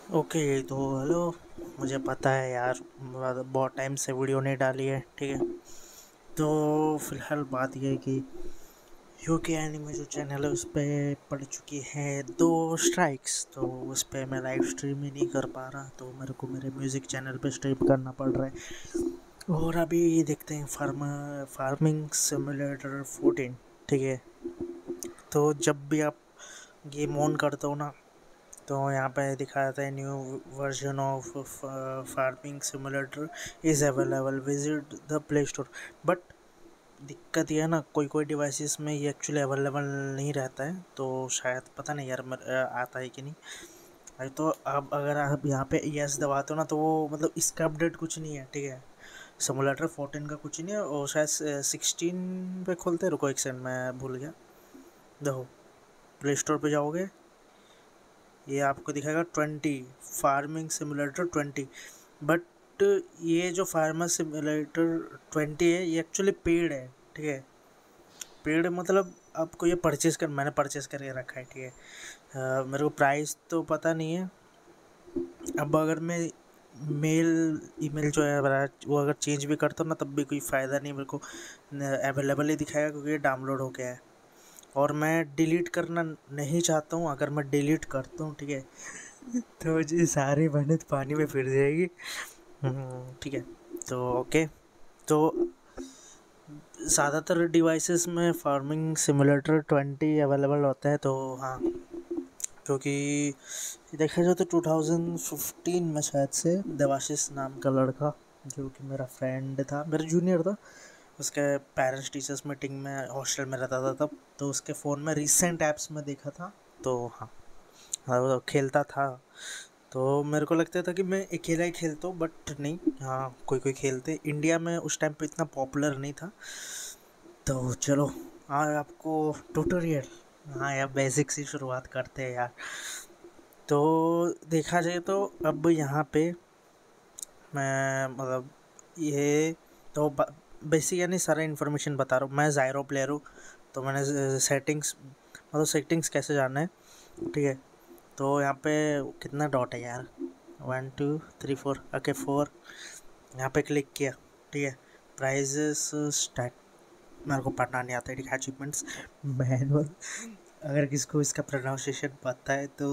Okay तो hello. मुझे पता है यार, बहुत टाइम से वीडियो नहीं डाली है, ठीक है। तो फिलहाल बात यह है कि यूके एनिमे जो चैनल है उस पर पड़ चुकी है 2 स्ट्राइक्स, तो उस पर मैं लाइव स्ट्रीम ही नहीं कर पा रहा, तो मेरे को मेरे म्यूज़िक चैनल पे स्ट्रीम करना पड़ रहा है। और अभी देखते हैं फार्मिंग सिमुलेटर 14, ठीक है। तो जब भी आप गेम ऑन करते हो ना, तो यहाँ पे दिखाता है new version of farming simulator is available, visit the play store. But दिक्कत ये है ना, कोई कोई डिवाइसेस में ये एक्चुअली अवेलेबल नहीं रहता है, तो शायद पता नहीं यार आता है कि नहीं। अरे तो अब अगर आप यहाँ पे यस दबाते हो ना, तो वो मतलब इसका अपडेट कुछ नहीं है, ठीक है। सिमुलेटर 14 का कुछ नहीं है, और शायद 16 पे खोलते हैं। रुको एक सेकंड, मैं भूल गया। देखो, प्ले स्टोर पे जाओगे, ये आपको दिखाएगा 20 फार्मिंग सिमुलेटर 20। बट ये जो फार्मर सिमुलेटर 20 है, ये एक्चुअली पेड है, ठीक है। पेड मतलब आपको ये परचेज़ कर मैंने परचेज़ करके रखा है, ठीक है। मेरे को प्राइस तो पता नहीं है। अब अगर मैं मेल ईमेल जो है मेरा, वो अगर चेंज भी करता हूँ ना, तब भी कोई फ़ायदा नहीं मेरे को। अवेलेबल ही दिखाएगा क्योंकि ये डाउनलोड हो गया है। और मैं डिलीट करना नहीं चाहता हूँ। अगर मैं डिलीट करता हूँ, ठीक है, तो मुझे सारी मेहनत पानी में फिर जाएगी। ठीक है। तो ओके। तो ज़्यादातर डिवाइसेस में फार्मिंग सिमुलेटर 20 अवेलेबल होता है, तो हाँ। क्योंकि देखा जाए तो 2015 में शायद से देवाशीष नाम का लड़का, जो कि मेरा फ्रेंड था, मेरा जूनियर था, उसके पेरेंट्स टीचर्स मीटिंग में हॉस्टल में रहता था तब, तो उसके फ़ोन में रिसेंट ऐप्स में देखा था। तो हाँ, हाँ वो खेलता था। तो मेरे को लगता था कि मैं अकेला ही खेलता हूँ, बट नहीं, हाँ कोई कोई खेलते। इंडिया में उस टाइम पे इतना पॉपुलर नहीं था। तो चलो, हाँ आपको ट्यूटोरियल, हाँ यार बेसिक से शुरुआत करते हैं यार। तो देखा जाए तो अब यहाँ पे मैं मतलब ये तो बेसिक यानी सारा इन्फॉर्मेशन बता रहा हूँ। मैं ज़ायरो प्लेयर हूँ, तो मैंने सेटिंग्स, मतलब सेटिंग्स कैसे जानना है, ठीक है। तो यहाँ पे कितना डॉट है यार, 1 2 3 4, ओके 4। यहाँ पे क्लिक किया, ठीक है। प्राइजेस स्टैट, मेरे को पढ़ना नहीं आता है, ठीक है। अचीवमेंट्स मैनुअल, अगर किसको इसका प्रोनाउंसिएशन पता है तो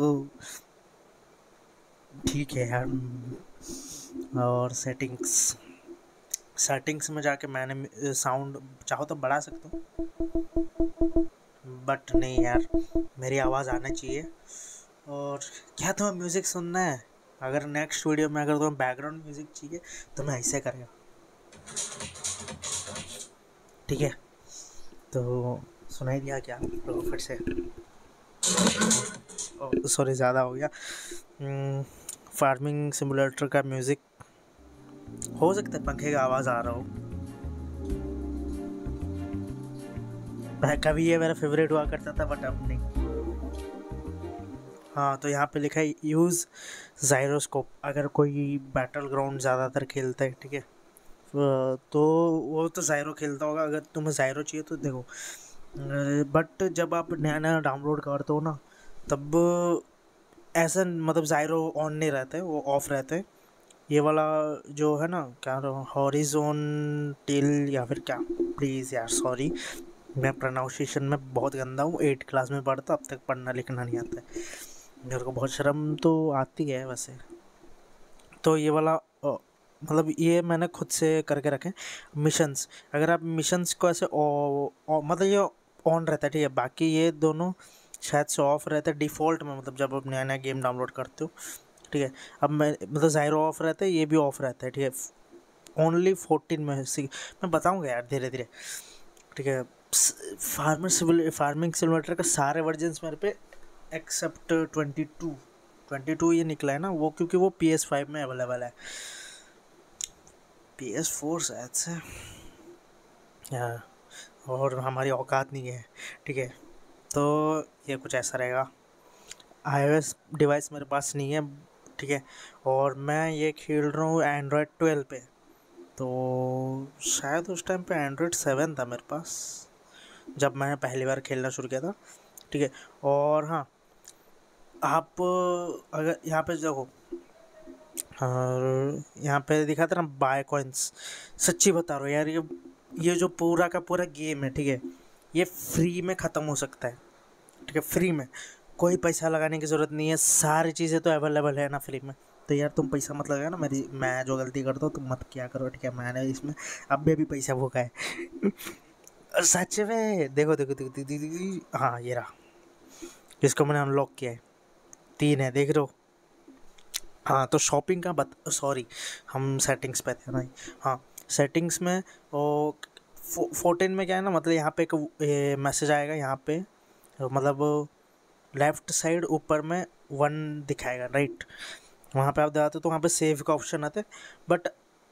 ठीक है यार। और सेटिंग्स, सेटिंग्स में जाके मैंने साउंड चाहो तो बढ़ा सकता हूँ, बट नहीं यार, मेरी आवाज़ आना चाहिए। और क्या तुम्हें म्यूज़िक सुनना है? अगर नेक्स्ट वीडियो में अगर तुम्हें बैकग्राउंड म्यूज़िक चाहिए, तो मैं ऐसे करेगा, ठीक है। तो सुनाई दिया क्या? तो फिर से, सॉरी ज़्यादा हो गया। फार्मिंग सिमुलेटर का म्यूज़िक, हो सकता है पंखे का आवाज़ आ रहा हो। कभी ये मेरा फेवरेट हुआ करता था, बट अब नहीं। हाँ, तो यहाँ पे लिखा है यूज़ जाइरोस्कोप, अगर कोई बैटल ग्राउंड ज़्यादातर खेलता है, ठीक है। तो वो तो ज़ायरो खेलता होगा। अगर तुम्हें ज़ायरो चाहिए तो देखो, बट जब आप नया नया डाउनलोड करते हो ना, तब ऐसा मतलब ज़ायरो ऑन नहीं रहता है, वो ऑफ रहता है। ये वाला जो है ना, क्या हॉरिजोन टिल या फिर क्या, प्लीज़ यार सॉरी, मैं प्रोनाउंसिएशन में बहुत गंदा हूँ। 8 क्लास में पढ़ता, अब तक पढ़ना लिखना नहीं आता है। मेरे को बहुत शर्म तो आती है वैसे। तो ये वाला मतलब ये मैंने खुद से करके रखे मिशंस। अगर आप मिशंस को ऐसे मतलब ये ऑन रहता है, ठीक है। बाकी ये दोनों शायद से ऑफ रहता है डिफ़ॉल्ट में, मतलब जब आप नया नया गेम डाउनलोड करते हो, ठीक है। अब मैं मतलब ज़ायरो ऑफ रहता है, ये भी ऑफ रहता है, ठीक है। ओनली 14 में है मैं बताऊँगा यार धीरे धीरे, ठीक है। फार्मिंग सिमुलेटर का सारे वर्जन्स मेरे पे एक्सेप्ट 22 ये निकला है ना वो, क्योंकि वो PS5 में अवेलेबल है, PS4 शायद से। हाँ, और हमारी औकात नहीं है, ठीक है। तो ये कुछ ऐसा रहेगा। iOS डिवाइस मेरे पास नहीं है, ठीक है। और मैं ये खेल रहा हूँ एंड्रॉयड 12 पे। तो शायद उस टाइम पे एंड्रॉयड 7 था मेरे पास, जब मैंने पहली बार खेलना शुरू किया था, ठीक है। और हाँ, आप अगर यहाँ पे देखो, और यहाँ पे दिखा था ना बाय कॉइन्स, सच्ची बता रहा हूँ यार, ये जो पूरा का पूरा गेम है, ठीक है, ये फ्री में ख़त्म हो सकता है, ठीक है, फ्री में, कोई पैसा लगाने की ज़रूरत नहीं है, सारी चीज़ें तो अवेलेबल है ना फ्री में। तो यार तुम पैसा मत लगाना, मैं जो गलती करता हूँ तुम मत किया करो, ठीक है, मैंने इसमें अब भी पैसा भूखा है। सच में देखो देखो देखो देखो, देखो, देखो, हाँ ये रहा, इसको मैंने अनलॉक किया है, 3 है, देख रहे हो। हाँ तो शॉपिंग का सॉरी, हम सेटिंग्स पे थे ना। हाँ सेटिंग्स में, और 14 में क्या है ना, मतलब यहाँ पे एक मैसेज आएगा यहाँ पे, मतलब लेफ्ट साइड ऊपर में 1 दिखाएगा, राइट, वहाँ पे आप दबाते हो तो वहाँ पे सेव का ऑप्शन आता है, बट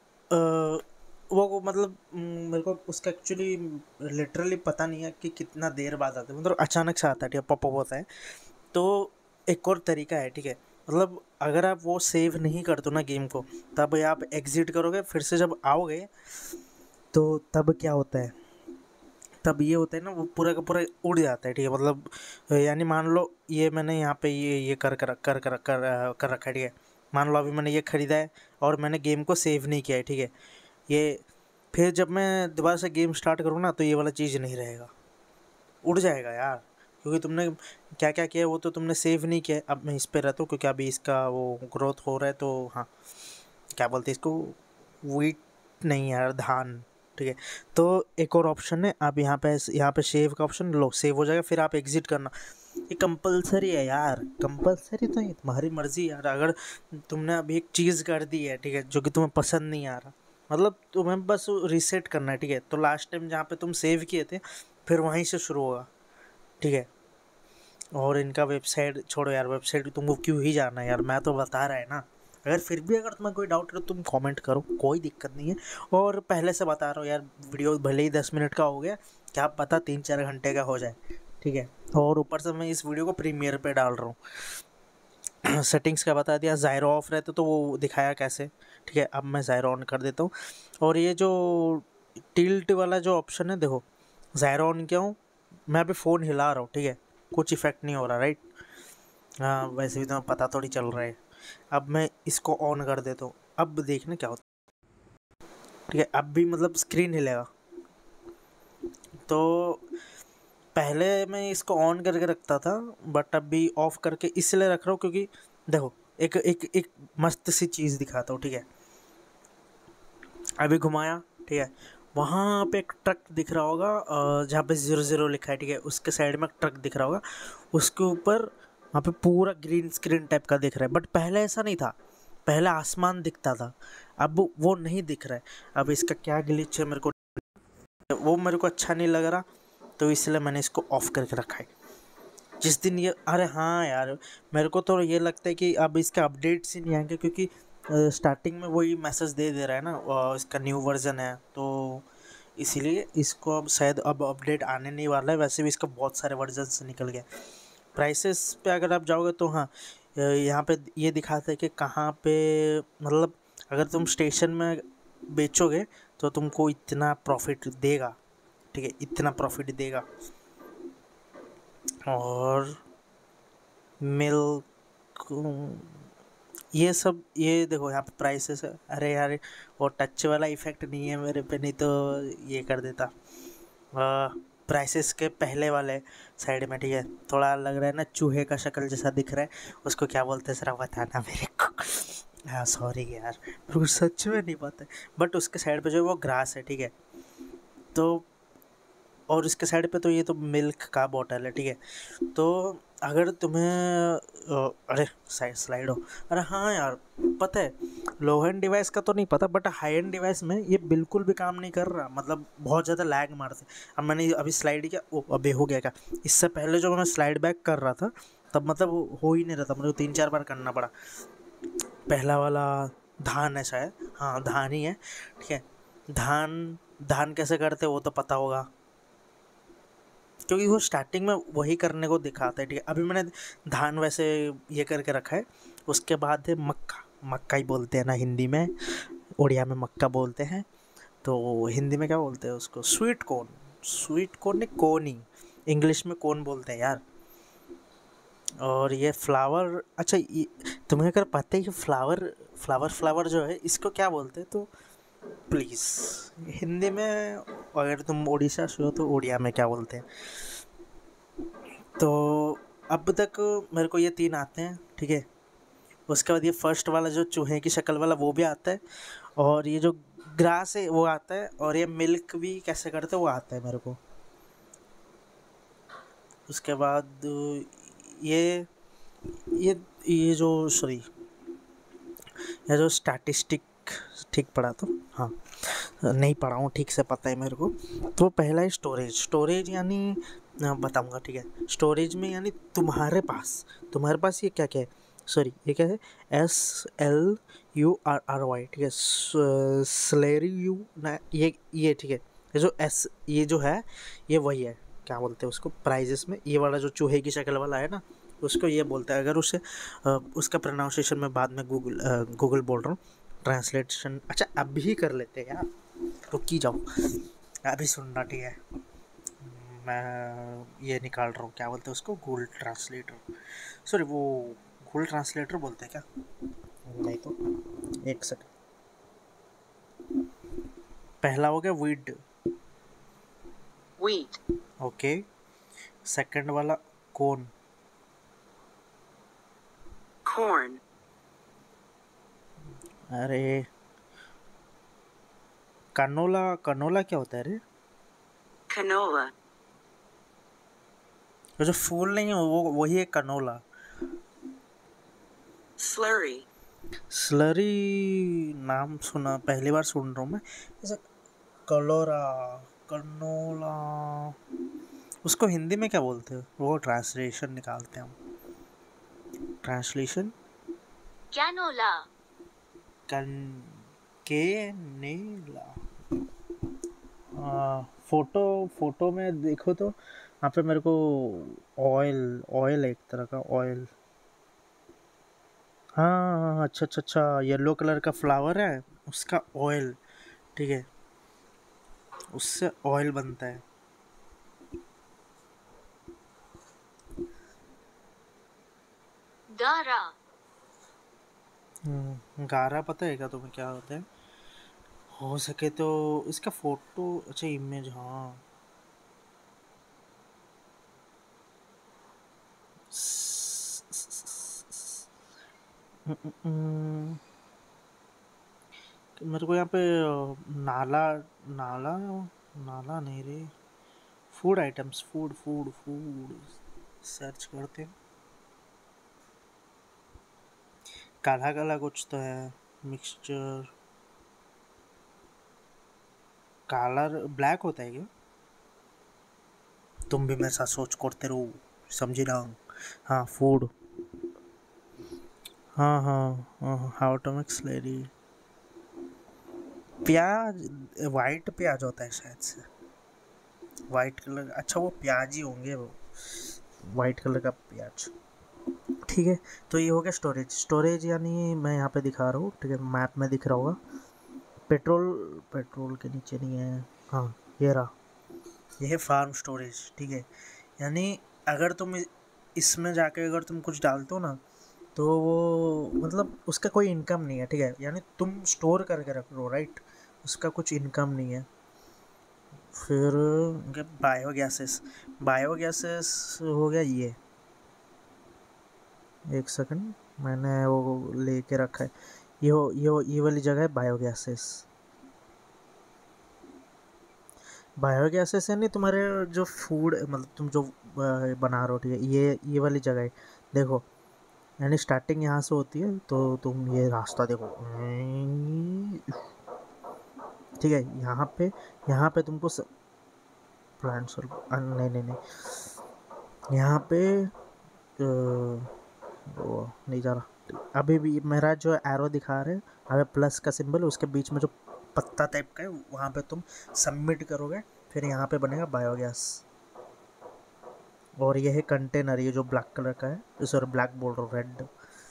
वो मतलब मेरे को उसका एक्चुअली लिटरली पता नहीं है कि कितना देर बाद आता है, मतलब अचानक से आता है, ठीक है, पॉपअप होता है। तो एक और तरीका है, ठीक है, मतलब अगर आप वो सेव नहीं करते हो ना गेम को, तब आप एग्ज़िट करोगे, फिर से जब आओगे तो तब क्या होता है, तब ये होता है ना, वो पूरा का पूरा उड़ जाता है, ठीक है, मतलब यानी मान लो ये मैंने यहाँ पे ये कर रखा है, ठीक है, मान लो अभी मैंने ये ख़रीदा है और मैंने गेम को सेव नहीं किया है, ठीक है, ये फिर जब मैं दोबारा से गेम स्टार्ट करूँ ना, तो ये वाला चीज़ नहीं रहेगा, उड़ जाएगा यार, क्योंकि तुमने क्या क्या किया है वो तो तुमने सेव नहीं किया है। अब मैं इस पे रहता हूँ क्योंकि अभी इसका वो ग्रोथ हो रहा है, तो हाँ, क्या बोलते हैं इसको, वीट नहीं यार, धान, ठीक है। तो एक और ऑप्शन है, आप यहाँ पे सेव का ऑप्शन लो, सेव हो जाएगा, फिर आप एग्जिट करना, ये कंपलसरी है यार, कंपलसरी तो है, तुम्हारी मर्जी यार, अगर तुमने अभी एक चीज़ कर दी है, ठीक है, जो कि तुम्हें पसंद नहीं आ रहा, मतलब तुम्हें बस रीसेट करना है, ठीक है, तो लास्ट टाइम जहाँ पे तुम सेव किए थे फिर वहीं से शुरू होगा, ठीक है। और इनका वेबसाइट छोड़ो यार, वेबसाइट तुमको क्यों ही जाना है यार, मैं तो बता रहा है ना, अगर फिर भी अगर तुम्हें कोई डाउट है तो तुम कमेंट करो, कोई दिक्कत नहीं है। और पहले से बता रहा हूँ यार, वीडियो भले ही 10 मिनट का हो गया, क्या पता 3-4 घंटे का हो जाए, ठीक है। और ऊपर से मैं इस वीडियो को प्रीमियर पे डाल रहा हूँ। सेटिंग्स का बता दिया, ज़ायरो ऑफ रहते तो वो दिखाया कैसे, ठीक है, अब मैं ज़ायरो ऑन कर देता हूँ। और ये जो टिल्ट वाला जो ऑप्शन है देखो, ज़ायरो ऑन किया हूँ, मैं अभी फ़ोन हिला रहा हूँ, ठीक है, कुछ इफ़ेक्ट नहीं हो रहा, राइट। हाँ वैसे भी तुम्हें पता थोड़ी चल रहा है। अब मैं इसको ऑन कर देता हूँ, अब देखना क्या होता है, ठीक है, अब भी मतलब स्क्रीन हिलेगा। तो पहले मैं इसको ऑन करके रखता था, बट अभी ऑफ करके इसलिए रख रहा हूँ क्योंकि देखो, एक एक एक मस्त सी चीज़ दिखाता हूँ, ठीक है, अभी घुमाया, ठीक है, वहाँ पे एक ट्रक दिख रहा होगा, जहाँ पे 00 लिखा है, ठीक है, उसके साइड में एक ट्रक दिख रहा होगा, उसके ऊपर वहाँ पे पूरा ग्रीन स्क्रीन टाइप का दिख रहा है, बट पहले ऐसा नहीं था, पहले आसमान दिखता था, अब वो नहीं दिख रहा है। अब इसका क्या ग्लिच है, मेरे को अच्छा नहीं लग रहा, तो इसलिए मैंने इसको ऑफ करके रखा है। जिस दिन ये, अरे हाँ यार, मेरे को तो ये लगता है कि अब इसके अपडेट्स ही नहीं आएंगे, क्योंकि स्टार्टिंग में वही मैसेज दे रहा है ना, इसका न्यू वर्जन है, तो इसीलिए इसको अब शायद अब अपडेट आने नहीं वाला है। वैसे भी इसका बहुत सारे वर्जन्स निकल गए। प्राइसेस पे अगर आप जाओगे तो हाँ, यहाँ पे ये दिखाता है कि कहाँ पे, मतलब अगर तुम स्टेशन में बेचोगे तो तुमको इतना प्रॉफिट देगा, ठीक है, इतना प्रॉफिट देगा। और मिल्क, ये सब, ये देखो यहाँ पे प्राइसेस है, अरे यार वो टच वाला इफेक्ट नहीं है मेरे पे, नहीं तो ये कर देता। प्राइसेस के पहले वाले साइड में, ठीक है, थोड़ा लग रहा है ना चूहे का शक्ल जैसा दिख रहा है, उसको क्या बोलते हैं जरा बताना मेरे को। हाँ सॉरी यार, मेरे को सच में नहीं पता, बट उसके साइड पे जो है वो ग्रास है, ठीक है, तो और इसके साइड पे तो ये तो मिल्क का बॉटल है, ठीक है। तो अगर तुम्हें अरे साइड स्लाइड हो, अरे हाँ यार, पता है, लो एंड डिवाइस का तो नहीं पता, बट हाई एंड डिवाइस में ये बिल्कुल भी काम नहीं कर रहा, मतलब बहुत ज़्यादा लैग मारते। अब मैंने अभी स्लाइड किया, ओ अबे हो गया क्या, इससे पहले जो मैं स्लाइड बैक कर रहा था तब मतलब हो ही नहीं रहा था, मुझे 3-4 बार करना पड़ा। पहला वाला धान है शायद, हाँ धान ही है, ठीक है, धान, धान कैसे करते वो तो पता होगा, क्योंकि वो स्टार्टिंग में वही करने को दिखाता है, ठीक है। अभी मैंने धान वैसे ये करके रखा है, उसके बाद है मक्का, मक्का ही बोलते हैं ना हिंदी में, उड़िया में मक्का बोलते हैं, तो हिंदी में क्या बोलते हैं उसको, स्वीट कॉर्न, स्वीट कॉर्न नहीं, कोन ही, इंग्लिश में कौन बोलते हैं यार, और ये फ्लावर, अच्छा ये तुम्हें अगर पता है कि फ्लावर जो है इसको क्या बोलते हैं तो प्लीज़ हिंदी में, अगर तुम उड़ीसा से हो तो उड़िया में क्या बोलते हैं। तो अब तक मेरे को ये 3 आते हैं, ठीक है। उसके बाद ये फर्स्ट वाला जो चूहे की शक्ल वाला वो भी आता है, और ये जो ग्रास है वो आता है, और ये मिल्क भी कैसे करते हैं वो आता है मेरे को। उसके बाद ये ये ये जो सॉरी ये जो स्टैटिस्टिक ठीक पढ़ा तो हाँ, नहीं पढ़ा हूँ ठीक से, पता है मेरे को। तो पहला है स्टोरेज यानी बताऊँगा, ठीक है। स्टोरेज में यानी तुम्हारे पास ये क्या क्या है, सॉरी ये क्या है, SLURRY, ठीक है। स्लेरी यू ना, ये ठीक है। ये जो है ये वही है, क्या बोलते हैं उसको प्राइजेस में, ये वाला जो चूहे की शक्ल वाला है ना, उसको ये बोलता है। अगर उसे उसका प्रोनाउंसिएशन मैं बाद में गूगल बोल रहा हूँ, ट्रांसलेशन। अच्छा अभी कर लेते हैं यार, रुक ही जाओ, अभी सुनना, ठीक है। मैं ये निकाल रहा हूँ, क्या बोलते हैं उसको, गूगल ट्रांसलेटर, सॉरी वो गूगल ट्रांसलेटर बोलते हैं क्या, नहीं तो एक सेकंड। पहला हो गया वीट, ओके। सेकंड वाला कॉर्न, अरे कनोला क्या होता है रे, वो जो फूल नहीं है वो वही है कनोला। स्लरी नाम सुना, पहली बार सुन रहा हूँ मैं ऐसा। कलोरा, कनोला, उसको हिंदी में क्या बोलते हैं, वो ट्रांसलेशन निकालते हैं हम, ट्रांसलेशन कैनोला, कन केनेला। फोटो में देखो तो यहाँ पे मेरे को ऑयल ऑयल है, एक तरह का ऑयल। हाँ अच्छा अच्छा अच्छा, येलो कलर का फ्लावर है, उसका ऑयल, ठीक है, उससे ऑयल बनता है। गारा, गारा पता है क्या तुम्हें क्या होता है, हो सके तो इसका फोटो, अच्छा इमेज, हाँ मेरे को यहाँ पे नाला नाला नाला नहीं रे, food items, food food food search करते हैं, काला काला कुछ तो है, मिक्सचर, कलर ब्लैक होता है क्या, तुम भी मेरे साथ सोच करते रहो, समझी रहा हूँ। हाँ फूड, हाँ हाँ हाँ, हाउ टू मिक्स स्लेरी, प्याज, वाइट प्याज होता है शायद से, वाइट कलर, अच्छा वो प्याज ही होंगे वो, वाइट कलर का प्याज, ठीक है। तो ये हो गया स्टोरेज यानी मैं यहाँ पे दिखा रहा हूँ, ठीक है, मैप में दिख रहा होगा। पेट्रोल के नीचे नहीं है, हाँ ये रहा, ये है फार्म स्टोरेज, ठीक है। यानी अगर तुम इसमें जाके अगर तुम कुछ डालते हो ना, तो वो मतलब उसका कोई इनकम नहीं है, ठीक है, यानी तुम स्टोर करके रख लो, राइट, उसका कुछ इनकम नहीं है। फिर बायोगैसेस हो गया ये, एक सेकंड, मैंने वो लेके रखा है, ये वाली जगह है बायोगैसेस। बायोगैसेस है नहीं तुम्हारे जो फूड, मतलब तुम जो बना रहे हो, ठीक है, ये वाली जगह है, देखो, यानी स्टार्टिंग यहाँ से होती है, तो तुम ये रास्ता देखो, ठीक है, यहाँ पे तुमको प्लांट्स, नहीं नहीं नहीं, यहाँ पे वो नहीं जा रहा, अभी भी मेरा जो एरो दिखा रहे हैं, अगर प्लस का सिंबल, उसके बीच में जो पत्ता टाइप का है, वहाँ पे तुम सबमिट करोगे, फिर यहाँ पे बनेगा बायोगैस। और ये है कंटेनर, ये जो ब्लैक कलर का है, सॉरी ब्लैक बोल रहा हूँ, रेड।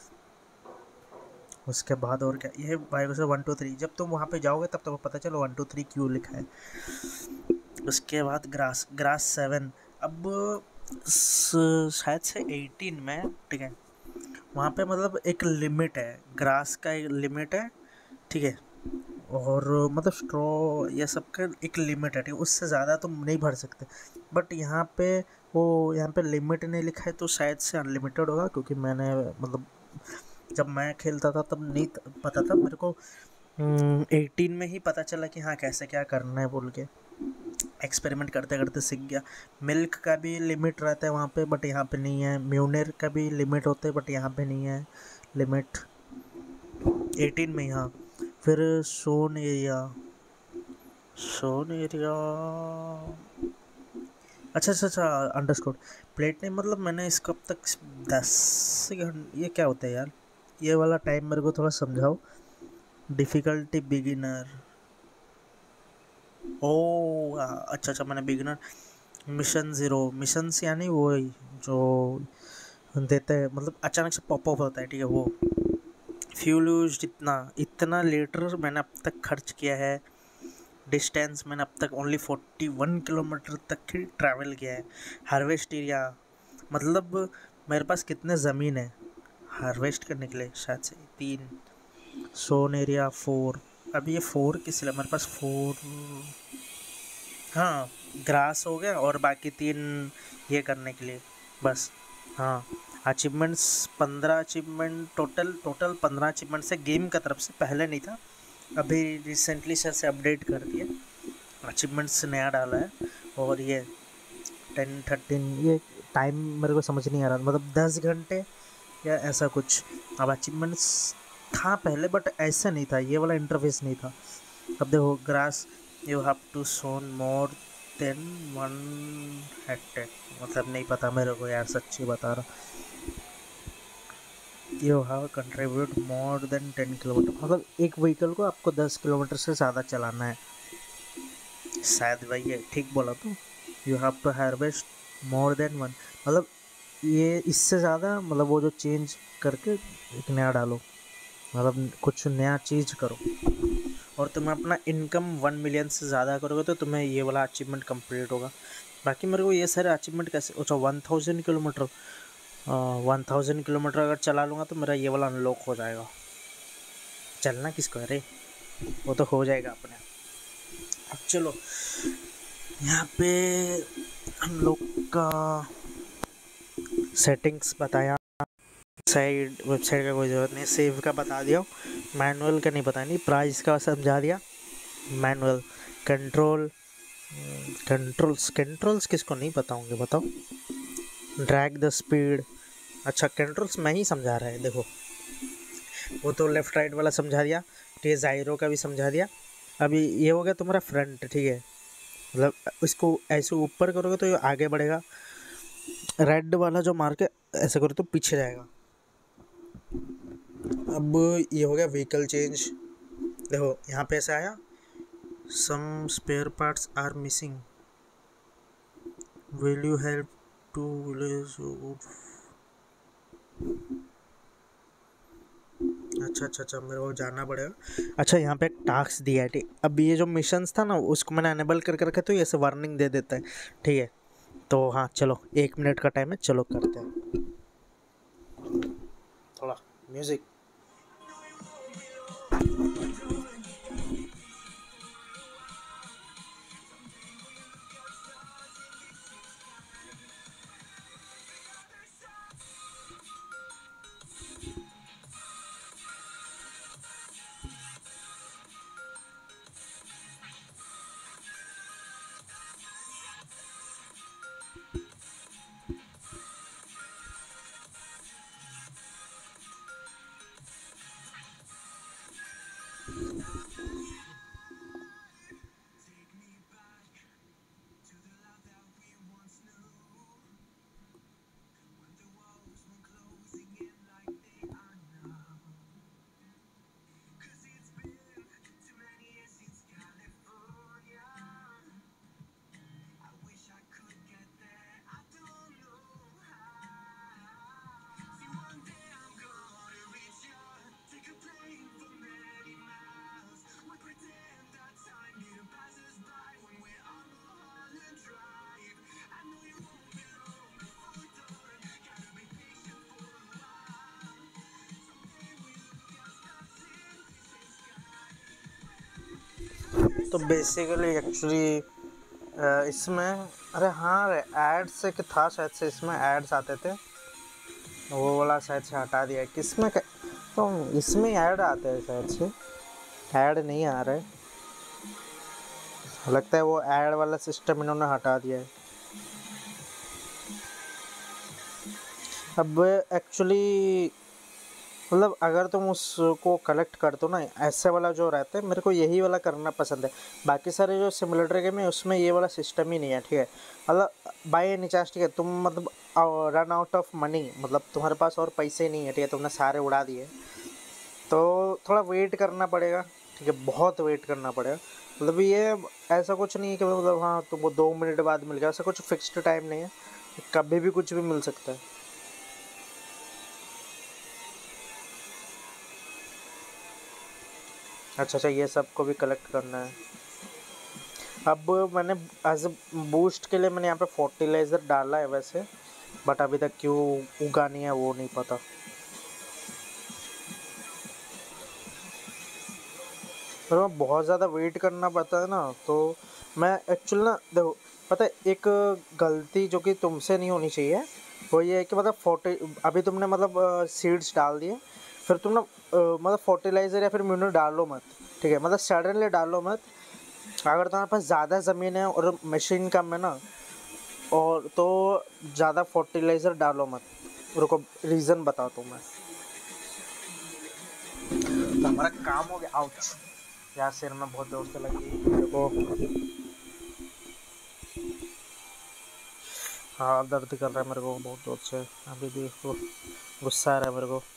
उसके बाद और क्या, ये बायोगैस 1 2 3, जब तुम वहाँ पे जाओगे तब तुमको पता चलो 1 2 3 क्यों लिखा है। उसके बाद ग्रास 7, अब शायद से 18 में, ठीक है। वहाँ पे मतलब एक लिमिट है, ग्रास का एक लिमिट है, ठीक है। और मतलब स्ट्रॉ ये सब का एक लिमिट है, ठीक है, उससे ज़्यादा तुम नहीं भर सकते। बट यहाँ पे वो यहाँ पे लिमिट नहीं लिखा है, तो शायद से अनलिमिटेड होगा, क्योंकि मैंने मतलब जब मैं खेलता था तब नहीं पता था मेरे को। 18 में ही पता चला कि हाँ कैसे क्या करना है बोल के, एक्सपेरिमेंट करते करते सीख गया। मिल्क का भी लिमिट रहता है वहाँ पे, बट यहाँ पे नहीं है। म्यूनेर का भी लिमिट होता है, बट यहाँ पे नहीं है लिमिट, 18 में। यहाँ फिर सोन एरिया अच्छा अच्छा अच्छा, अंडरस्टूड। प्लेट नहीं, मतलब मैंने इसको अब तक 10 घंटे, ये क्या होता है यार, ये वाला टाइम मेरे को थोड़ा समझाओ। डिफ़िकल्टी बिगिनर, ओ अच्छा अच्छा, मैंने बिगिनर। मिशन ज़ीरो, मिशंस यानी वो ही जो देते हैं, मतलब अचानक से पॉप अप होता है, ठीक है वो। फ्यूल यूज इतना इतना लीटर मैंने अब तक खर्च किया है। डिस्टेंस मैंने अब तक ओनली 41 किलोमीटर तक ही ट्रैवल किया है। हार्वेस्ट एरिया, मतलब मेरे पास कितने ज़मीन है हार्वेस्ट करने के लिए, शायद से 3। Sown area 4। अब ये 4 किस लिए, मेरे पास 4, हाँ, ग्रास हो गया और बाकी 3 ये करने के लिए बस। हाँ, achievements 15 achievement, total total 15 achievement से गेम का तरफ से, पहले नहीं था, अभी रिसेंटली से अपडेट कर दिया, अचीवमेंट्स नया डाला है। और ये 10 13 ये टाइम मेरे को समझ नहीं आ रहा, मतलब 10 घंटे या ऐसा कुछ। अब अचीवमेंट्स था पहले, बट ऐसा नहीं था, ये वाला इंटरफेस नहीं था। अब देखो grass, you have to sown more than 1 hectare, मतलब नहीं पता मेरे को यार, सच्ची बता रहा। You have contribute more than 10 kilometre, मतलब एक व्हीकल को आपको 10 किलोमीटर से ज़्यादा चलाना है, शायद वही है, ठीक बोला तो। You have to harvest more than 1, मतलब ये इससे ज़्यादा, मतलब वो जो चेंज करके एक नया डालो, मतलब कुछ नया चीज़ करो। और तुम्हें अपना इनकम 1 मिलियन से ज़्यादा करोगे तो तुम्हें ये वाला अचीवमेंट कंप्लीट होगा। बाकी मेरे को ये सारे अचीवमेंट कैसे, अच्छा 1000 किलोमीटर, 1000 किलोमीटर अगर चला लूँगा तो मेरा ये वाला अनलॉक हो जाएगा। चलना किसको है रे, वो तो हो जाएगा अपने आप। अब चलो यहाँ पे हम लोग का सेटिंग्स बताया, साइड वेबसाइट का कोई ज़रूरत नहीं, सेव का बता दिया, मैनुअल का नहीं पता, नहीं प्राइस का समझा दिया। मैनुअल, कंट्रोल, कंट्रोल्स किसको नहीं पता होंगे बताओ। ड्रैग द स्पीड, अच्छा कंट्रोल्स मैं ही समझा रहा है, देखो वो तो लेफ़्ट राइट वाला समझा दिया, तो ये ज़ायरो का भी समझा दिया। अभी ये हो गया तुम्हारा फ्रंट, ठीक है, मतलब इसको ऐसे ऊपर करोगे तो ये आगे बढ़ेगा, रेड वाला जो मार्क है ऐसे करो तो पीछे जाएगा। अब ये हो गया व्हीकल चेंज, देखो यहाँ पे ऐसा आया, some spare parts are missing, will you help to village. अच्छा अच्छा अच्छा, मेरे को जानना पड़ेगा। अच्छा यहाँ पे एक टास्क दिया है, ठीक, अब ये जो मिशंस था ना उसको मैंने अनेबल कर रखा, तो ये ऐसे वार्निंग दे देता है, ठीक है। तो हाँ चलो 1 मिनट का टाइम है, चलो करते हैं थोड़ा म्यूज़िक। तो बेसिकली एक्चुअली इसमें, अरे हाँ एड्स से कि था शायद से, इसमें एड्स आते थे, वो वाला शायद से हटा दिया है। किसमें तो इसमें ऐड आते हैं शायद से, ऐड नहीं आ रहा है, लगता है वो ऐड वाला सिस्टम इन्होंने हटा दिया है। अब एक्चुअली मतलब अगर तुम उसको कलेक्ट कर दो ना, ऐसे वाला जो रहता है, मेरे को यही वाला करना पसंद है। बाकी सारे जो सिमुलेटर गेम है उसमें ये वाला सिस्टम ही नहीं है, ठीक है। मतलब बाय एनी चांस, ठीक है, तुम मतलब रन आउट ऑफ मनी, मतलब तुम्हारे पास और पैसे नहीं है, ठीक है, तुमने सारे उड़ा दिए, तो थोड़ा वेट करना पड़ेगा, ठीक है, बहुत वेट करना पड़ेगा। मतलब ये ऐसा कुछ नहीं है कि मतलब हाँ तो वो 2 मिनट बाद मिल गया, ऐसा कुछ फिक्स्ड टाइम नहीं है, कभी भी कुछ भी मिल सकता है। अच्छा अच्छा, ये सबको भी कलेक्ट करना है। अब मैंने एज अ बूस्ट के लिए मैंने यहाँ पे फर्टिलाइज़र डाला है वैसे, बट अभी तक क्यों उगा नहीं है वो नहीं पता। पर मैं बहुत ज़्यादा वेट करना पड़ता है ना, तो मैं एक्चुअली ना देखो, पता है एक गलती जो कि तुमसे नहीं होनी चाहिए, वो ये है कि मतलब अभी तुमने मतलब सीड्स डाल दिए, फिर तुम ना मतलब फर्टिलाइज़र या फिर म्यूनर डालो मत, ठीक है, मतलब सडनली डालो मत। अगर तुम्हारे पास ज़्यादा ज़मीन है और मशीन कम है ना, और तो ज़्यादा फर्टिलाइज़र डालो मत। रुको रीज़न बताता हूँ मैं। तो हमारा काम हो गया। आउच यार, सिर में बहुत जोर से लगी मेरे को। हाँ दर्द कर रहा है मेरे को बहुत जोर से, अभी भी गुस्सा आ रहा है मेरे को।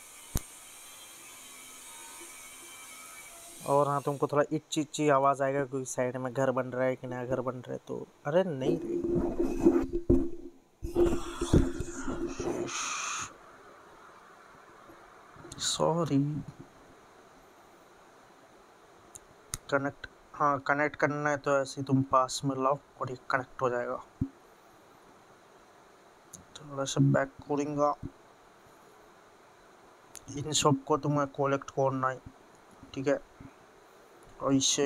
और हाँ, तुमको थोड़ा इच्ची इच्ची आवाज़ आएगा क्योंकि साइड में घर बन रहा है कि नया घर बन रहा है, तो अरे नहीं रे, सॉरी। कनेक्ट, हाँ कनेक्ट करना है तो ऐसे ही तुम पास में लाओ और ये कनेक्ट हो जाएगा। थोड़ा सा बैक करूँगा, इन सब को तुम्हें कलेक्ट करना है, ठीक है, ऐसे।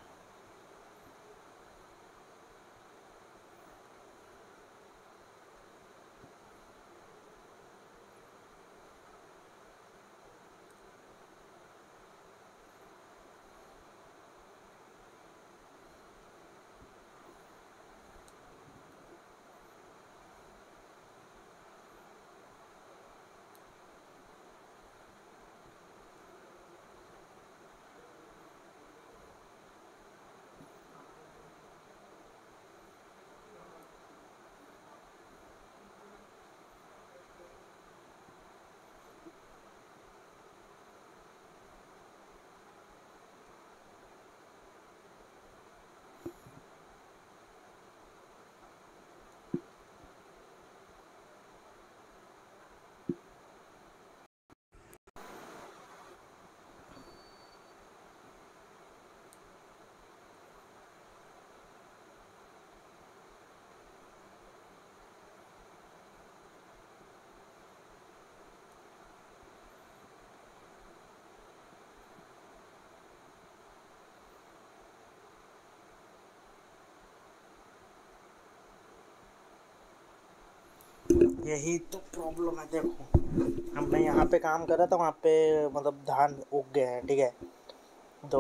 यही तो प्रॉब्लम है, देखो अब मैं यहाँ पे काम कर रहा था, वहाँ पे मतलब धान उग गए हैं, ठीक है, तो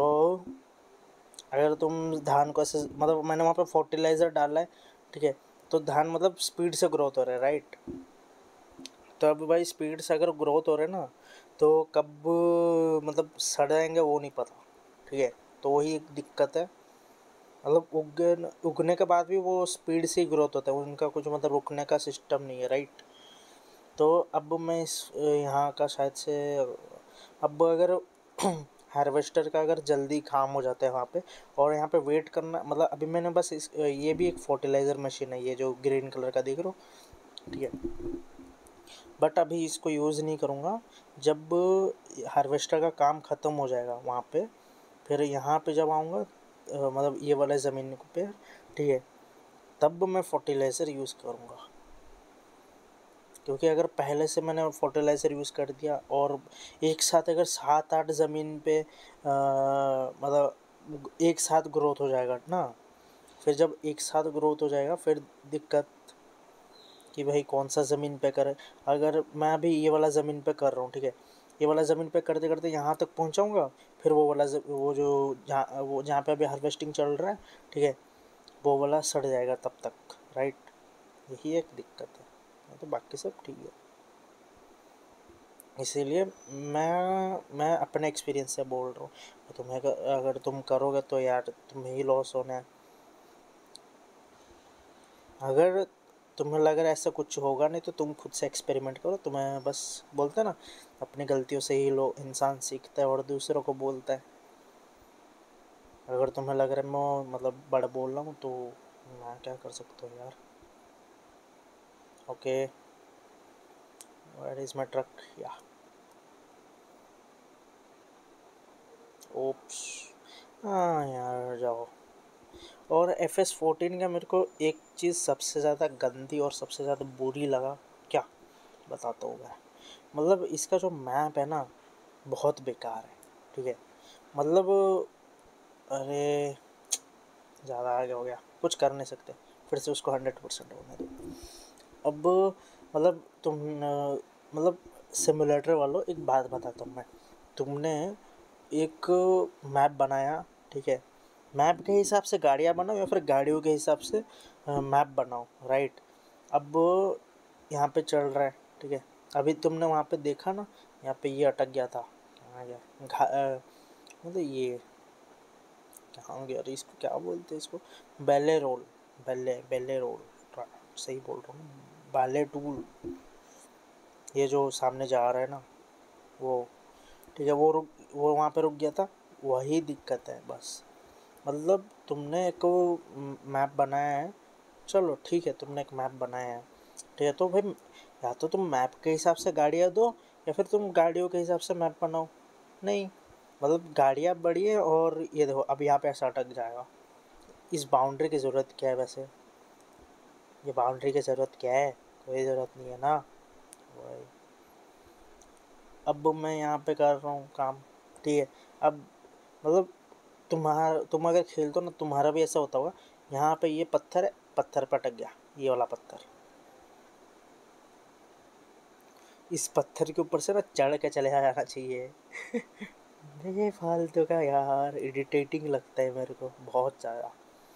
अगर तुम धान को ऐसे मतलब मैंने वहाँ पे फर्टिलाइज़र डाला है, ठीक है, तो धान मतलब स्पीड से ग्रोथ हो रहा है, राइट। तो अब भाई स्पीड से अगर ग्रोथ हो रहा है ना, तो कब मतलब सड़ जाएंगे वो नहीं पता, ठीक है, तो वही एक दिक्कत है। मतलब उगने के बाद भी वो स्पीड से ही ग्रोथ होता है, उनका कुछ मतलब रुकने का सिस्टम नहीं है, राइट। तो अब मैं इस यहाँ का शायद से, अब अगर हार्वेस्टर का अगर जल्दी काम हो जाता है वहाँ पे, और यहाँ पे वेट करना, मतलब अभी मैंने बस ये भी एक फर्टिलाइज़र मशीन है, ये जो ग्रीन कलर का देख रहे हो, ठीक है, बट अभी इसको यूज़ नहीं करूँगा। जब हार्वेस्टर का काम ख़त्म हो जाएगा वहाँ पे, फिर यहाँ पे जब आऊँगा मतलब ये वाला ज़मीन पे, ठीक है, तब मैं फर्टिलाइज़र यूज़ करूँगा। क्योंकि अगर पहले से मैंने फर्टिलाइज़र यूज़ कर दिया और एक साथ अगर 7-8 ज़मीन पे मतलब एक साथ ग्रोथ हो जाएगा ना। फिर जब एक साथ ग्रोथ हो जाएगा फिर दिक्कत कि भाई कौन सा ज़मीन पे करे। अगर मैं अभी ये वाला ज़मीन पे कर रहा हूँ, ठीक है, ये वाला ज़मीन पे करते करते यहाँ तक पहुँचाऊँगा, फिर वो वाला वो जो जहाँ पे अभी हार्वेस्टिंग चल रहा है, ठीक है, वो वाला सड़ जाएगा तब तक, राइट। यही एक दिक्कत है, तो बाकी सब ठीक है। इसीलिए मैं अपने एक्सपीरियंस से बोल रहा हूँ, तुम्हें अगर तुम करोगे तो यार तुम्हें ही लॉस होना है। अगर तुम्हें लग रहा है ऐसा कुछ होगा नहीं तो तुम खुद से एक्सपेरिमेंट करो। तुम्हें बस बोलते हैं ना, अपनी गलतियों से ही लोग इंसान सीखता है और दूसरों को बोलता है। अगर तुम्हें लग रहा है मैं मतलब बड़ा बोल रहा हूँ तो मैं क्या कर सकता हूँ यार। Okay, where is my truck, या ओप्स, हाँ यार जाओ। और FS14 का मेरे को एक चीज़ सबसे ज़्यादा गंदी और सबसे ज़्यादा बुरी लगा, क्या बताता हूँ मैं। मतलब इसका जो मैप है ना बहुत बेकार है, ठीक है। मतलब अरे ज़्यादा आगे हो गया, कुछ कर नहीं सकते, फिर से उसको 100% होने दो। अब मतलब तुम मतलब सिमुलेटर वालों एक बात बताता हूँ मैं। तुमने एक मैप बनाया, ठीक है, मैप के हिसाब से गाड़ियाँ बनाओ या फिर गाड़ियों के हिसाब से मैप बनाओ, राइट। अब यहाँ पे चल रहा है, ठीक है, अभी तुमने वहाँ पे देखा ना, यहाँ पे ये अटक गया था, कहाँ गया मतलब ये कहाँ गया, अरे इसको क्या बोलते हैं इसको, बैले रोल, बैले रोल, सही बोल रहा हूँ, बैले टूल। ये जो सामने जा रहा है ना वो, ठीक है, वो वहाँ पे रुक गया था, वही दिक्कत है बस। मतलब तुमने एक मैप बनाया है, चलो ठीक है, तुमने एक मैप बनाया है, ठीक है, तो भाई या तो तुम मैप के हिसाब से गाड़ियाँ दो या फिर तुम गाड़ियों के हिसाब से मैप बनाओ। नहीं, मतलब गाड़ियाँ बड़ी है और ये देखो अब यहाँ पे ऐसा अटक जाएगा। इस बाउंड्री की ज़रूरत क्या है वैसे, ये बाउंड्री की ज़रूरत क्या है, कोई ज़रूरत नहीं है ना। वही अब मैं यहाँ पे कर रहा हूँ काम, ठीक है। अब मतलब तुम अगर खेलते हो ना तुम्हारा भी ऐसा होता होगा, यहाँ पे ये पत्थर है, पत्थर पे अटक गया, ये वाला पत्थर, इस पत्थर के ऊपर से ना चढ़ के चले जाना चाहिए। ये फालतू का यार इरिटेटिंग लगता है मेरे को बहुत ज़्यादा।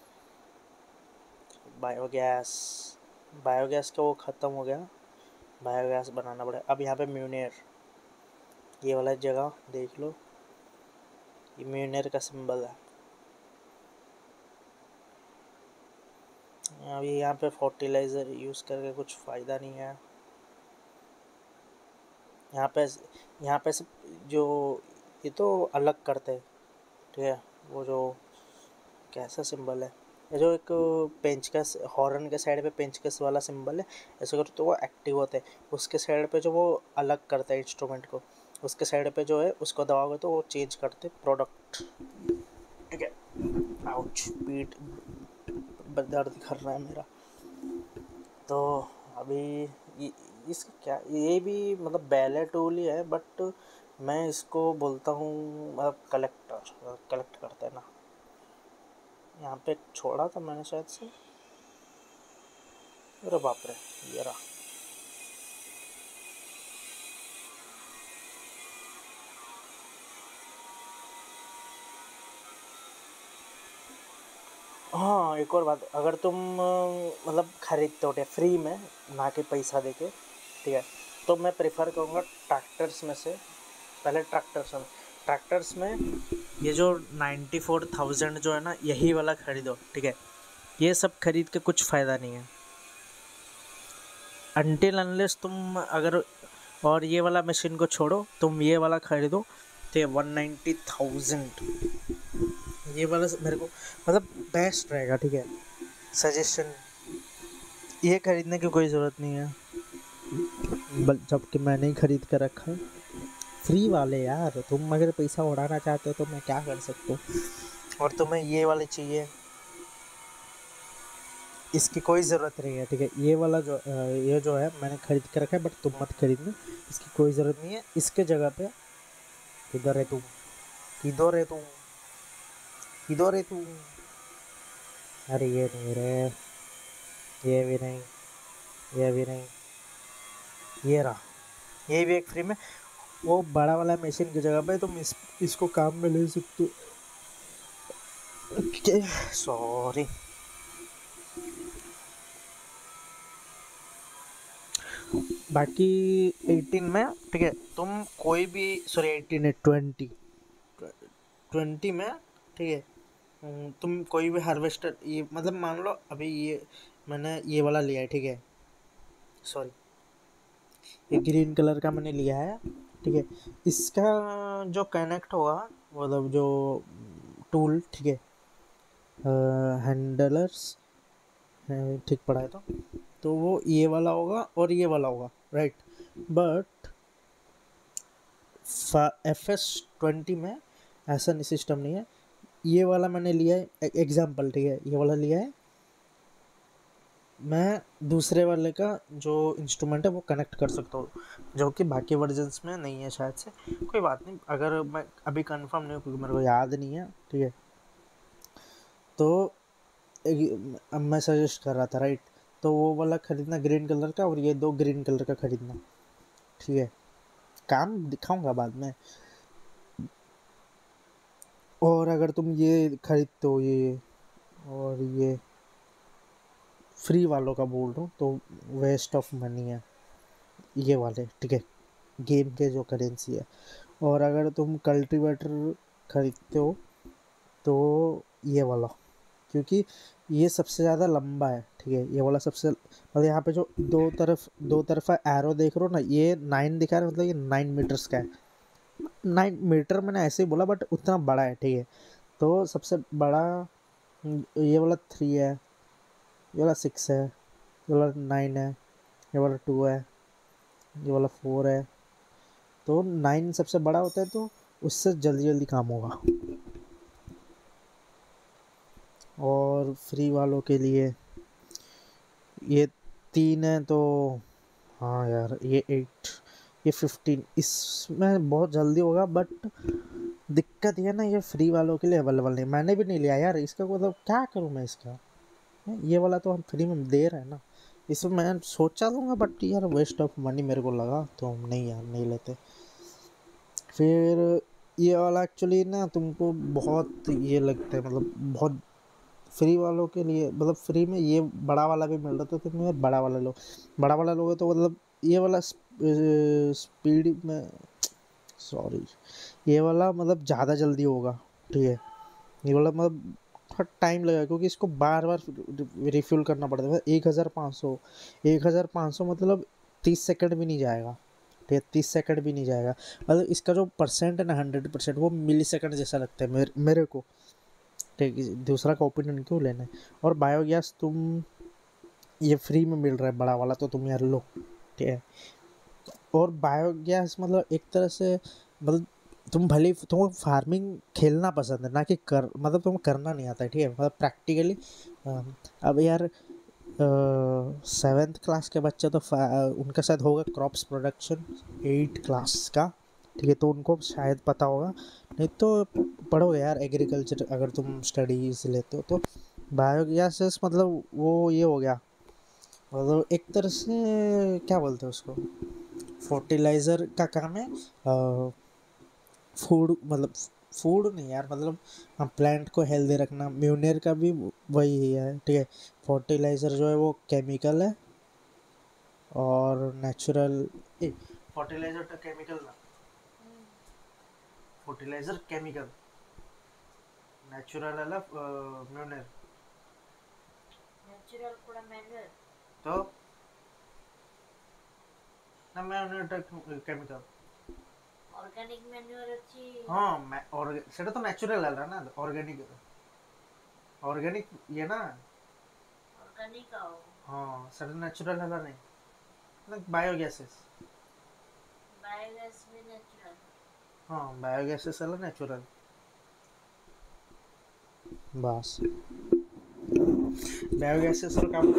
बायोगैस, बायोगैस का वो ख़त्म हो गया, बायोगैस बनाना पड़ेगा। अब यहाँ पे म्यूनियर, ये वाला जगह देख लो, ये म्यूनियर का सिंबल है। अभी यहाँ पे फर्टिलाइज़र यूज़ करके कुछ फ़ायदा नहीं है। यहाँ पे से जो ये तो अलग करते हैं, ठीक है, वो जो कैसा सिंबल है, ये जो एक पेंचकस हॉर्न के साइड पे पेंचकस वाला सिंबल है, ऐसे करो तो वो एक्टिव होता है। उसके साइड पे जो वो अलग करता है इंस्ट्रूमेंट को, उसके साइड पे जो है उसको दबाओगे तो वो चेंज करते प्रोडक्ट, ठीक है। आउच, पीठ दर्द कर रहा है मेरा। तो अभी ये इसका क्या, ये भी मतलब बैले टूल ही है बट मैं इसको बोलता हूँ मतलब कलेक्टर, कलेक्ट करते हैं ना। यहाँ पे छोड़ा था मैंने शायद से, अरे बाप रे, ये रहा। हाँ एक और बात, अगर तुम मतलब खरीदते हो फ्री में ना कि पैसा देके, ठीक है, तो मैं प्रेफर करूँगा ट्रैक्टर्स में से, पहले ट्रैक्टर्स में ये जो 94,000 जो है ना यही वाला खरीदो, ठीक है। ये सब खरीद के कुछ फ़ायदा नहीं है अनटिल अनलेस तुम अगर, और ये वाला मशीन को छोड़ो तुम ये वाला खरीदो, तो ये 190,000, ये वाला मेरे को मतलब बेस्ट रहेगा, ठीक है, सजेशन। ये खरीदने की कोई ज़रूरत नहीं है, जबकि मैंने ही खरीद कर रखा है फ्री वाले यार। तुम अगर पैसा उड़ाना चाहते हो तो मैं क्या कर सकता हूँ, और तुम्हें ये वाले चाहिए, इसकी कोई ज़रूरत नहीं है, ठीक है। ये वाला जो ये जो है मैंने खरीद के रखा है बट तुम मत खरीदना, इसकी कोई ज़रूरत नहीं है। इसके जगह पे किधर है तुम, किधर है तुम, किधर है तू? अरे ये नहीं रे, ये भी नहीं, ये भी नहीं, ये रहा, ये भी एक फ्री में। वो बड़ा वाला मशीन की जगह पे तुम इसको काम में ले सकते हो। सॉरी। बाकी 18 में, ठीक है, तुम कोई भी, सॉरी 18 है, 20 में, ठीक है, तुम कोई भी हार्वेस्टर, ये मतलब मान लो अभी ये मैंने ये वाला लिया है, ठीक है, सॉरी ये ग्रीन कलर का मैंने लिया है, ठीक है, इसका जो कनेक्ट होगा, मतलब जो टूल, ठीक है, हैंडलर्स, ठीक पड़ा है तो वो ये वाला होगा और ये वाला होगा, राइट। बट FS20 में ऐसा नहीं, सिस्टम नहीं है। ये वाला मैंने लिया है एग्जाम्पल, ठीक है, ये वाला लिया है मैं, दूसरे वाले का जो इंस्ट्रूमेंट है वो कनेक्ट कर सकता हूँ, जो कि बाकी वर्जन्स में नहीं है शायद से। कोई बात नहीं, अगर मैं अभी कंफर्म नहीं हूँ क्योंकि मेरे को याद नहीं है, ठीक है। तो अब मैं सजेस्ट कर रहा था, राइट, तो वो वाला खरीदना ग्रीन कलर का, और ये दो ग्रीन कलर का खरीदना, ठीक है, काम दिखाऊंगा बाद में। और अगर तुम ये खरीदते हो, ये और ये फ्री वालों का बोल रहा हूँ, तो वेस्ट ऑफ मनी है ये वाले, ठीक है, गेम के जो करेंसी है। और अगर तुम कल्टीवेटर खरीदते हो तो ये वाला, क्योंकि ये सबसे ज़्यादा लंबा है, ठीक है, ये वाला सबसे, मतलब यहाँ पे जो दो तरफा एरो देख रहे हो ना, ये 9 दिखा रहा है, मतलब ये 9 मीटर्स का है। 9 मीटर मैंने ऐसे ही बोला, बट उतना बड़ा है, ठीक है। तो सबसे बड़ा ये वाला 3 है, ये वाला 6 है, ये वाला 9 है, ये वाला 2 है, ये वाला 4 है। तो 9 सबसे बड़ा होता है, तो उससे जल्दी जल्दी काम होगा। और फ्री वालों के लिए ये 3 है, तो हाँ यार ये 8, ये 15, इसमें बहुत जल्दी होगा, बट दिक्कत ये ना, ये फ्री वालों के लिए अवेलेबल नहीं, मैंने भी नहीं लिया यार इसका, मतलब क्या करूँ मैं इसका। ये वाला तो हम फ्री में दे रहे हैं ना, इसमें मैं सोचा लूँगा, बट यार वेस्ट ऑफ मनी मेरे को लगा, तो हम नहीं यार नहीं लेते। फिर ये वाला एक्चुअली ना तुमको बहुत ये लगता है, मतलब बहुत फ्री वालों के लिए, मतलब फ्री में ये बड़ा वाला भी मिल रहा था, तो तुम यार बड़ा वाला लो, बड़ा वाला लोगे तो मतलब ये वाला स्पीड में, सॉरी, ये वाला मतलब ज़्यादा जल्दी होगा, ठीक है, ये वाला मतलब थोड़ा टाइम लगेगा, क्योंकि इसको बार बार रिफ्यूल करना पड़ता है। 1500 मतलब 30 सेकंड भी नहीं जाएगा, ठीक है, 30 सेकंड भी नहीं जाएगा। मतलब इसका जो परसेंट है ना, 100%, वो मिली सेकंड जैसा लगता है मेरे को, ठीक है, दूसरा का ओपिनियन क्यों लेना है। और बायोगैस तुम ये फ्री में मिल रहा है बड़ा वाला, तो तुम यार लो, ठीक है। और बायोगैस मतलब एक तरह से, मतलब तुम भले ही तुमको फार्मिंग खेलना पसंद है ना, कि कर मतलब तुमको करना नहीं आता है, ठीक है, मतलब प्रैक्टिकली। अब यार 7th क्लास के बच्चे तो उनके साथ होगा क्रॉप्स प्रोडक्शन 8 क्लास का, ठीक है, तो उनको शायद पता होगा, नहीं तो पढ़ोगे यार एग्रीकल्चर अगर तुम स्टडीज लेते हो तो। बायोगैस मतलब वो ये हो गया, मतलब एक तरह से क्या बोलते हैं उसको, फर्टिलाइज़र का काम है, फूड मतलब, फूड नहीं यार, मतलब हम प्लांट को हेल्दी रखना, म्यूनियर का भी वही है, ठीक है। फर्टिलाइज़र जो है वो केमिकल है, और नेचुरल, फर्टिलाइज़र तो केमिकल ना, फर्टिलाइज़र केमिकल, नेचुरल ಅಲ್ಲ म्यूनियर ನ್ಯಾಚುರಲ್ ಕೂಡ ಮ್ಯಾನ್ಯುअल तो ना म्यूनियर केमिकल, ऑर्गेनिक ମ୍ୟାନ୍ୟୁअल ଅଛି हाँ मैं, और सेटा तो नेचुरल है ना, ऑर्गेनिक, ऑर्गेनिक ये ना, ऑर्गेनिक ଆଉ हाँ सेटा नेचुरल है नहीं, मतलब बायोगैसेस, बायोगैस भी ନ୍ୟାଚୁରାଲ हाँ बायोगैसेस है नेचुरल, बस बायोगैसेस काम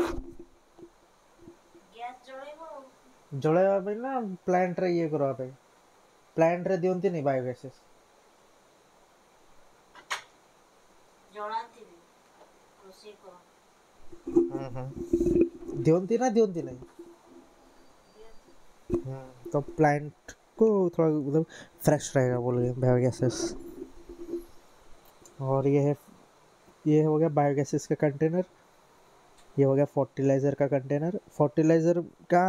ଗ୍ୟାସ୍ ଜଳେଇବ ଆଉ ଜଳେଇବା ପାଇଁ ନା ପ୍ଲାଣ୍ଟରେ ଇଏ କରିବା ପାଇଁ, ପ୍ଲାଣ୍ଟରେ ଦିଅନ୍ତିନି ବାୟୋଗ୍ୟାसेସ୍, ଜଣାଥିବି ରୋଷେଇ କର दियोंती ना दियोंती नहीं। तो प्लांट को थोड़ा मतलब फ्रेश रहेगा बोल गए बायोगैसेस। और ये हो गया बायोगैसेस का कंटेनर। ये हो गया फर्टिलाइज़र का कंटेनर। फर्टिलाइज़र का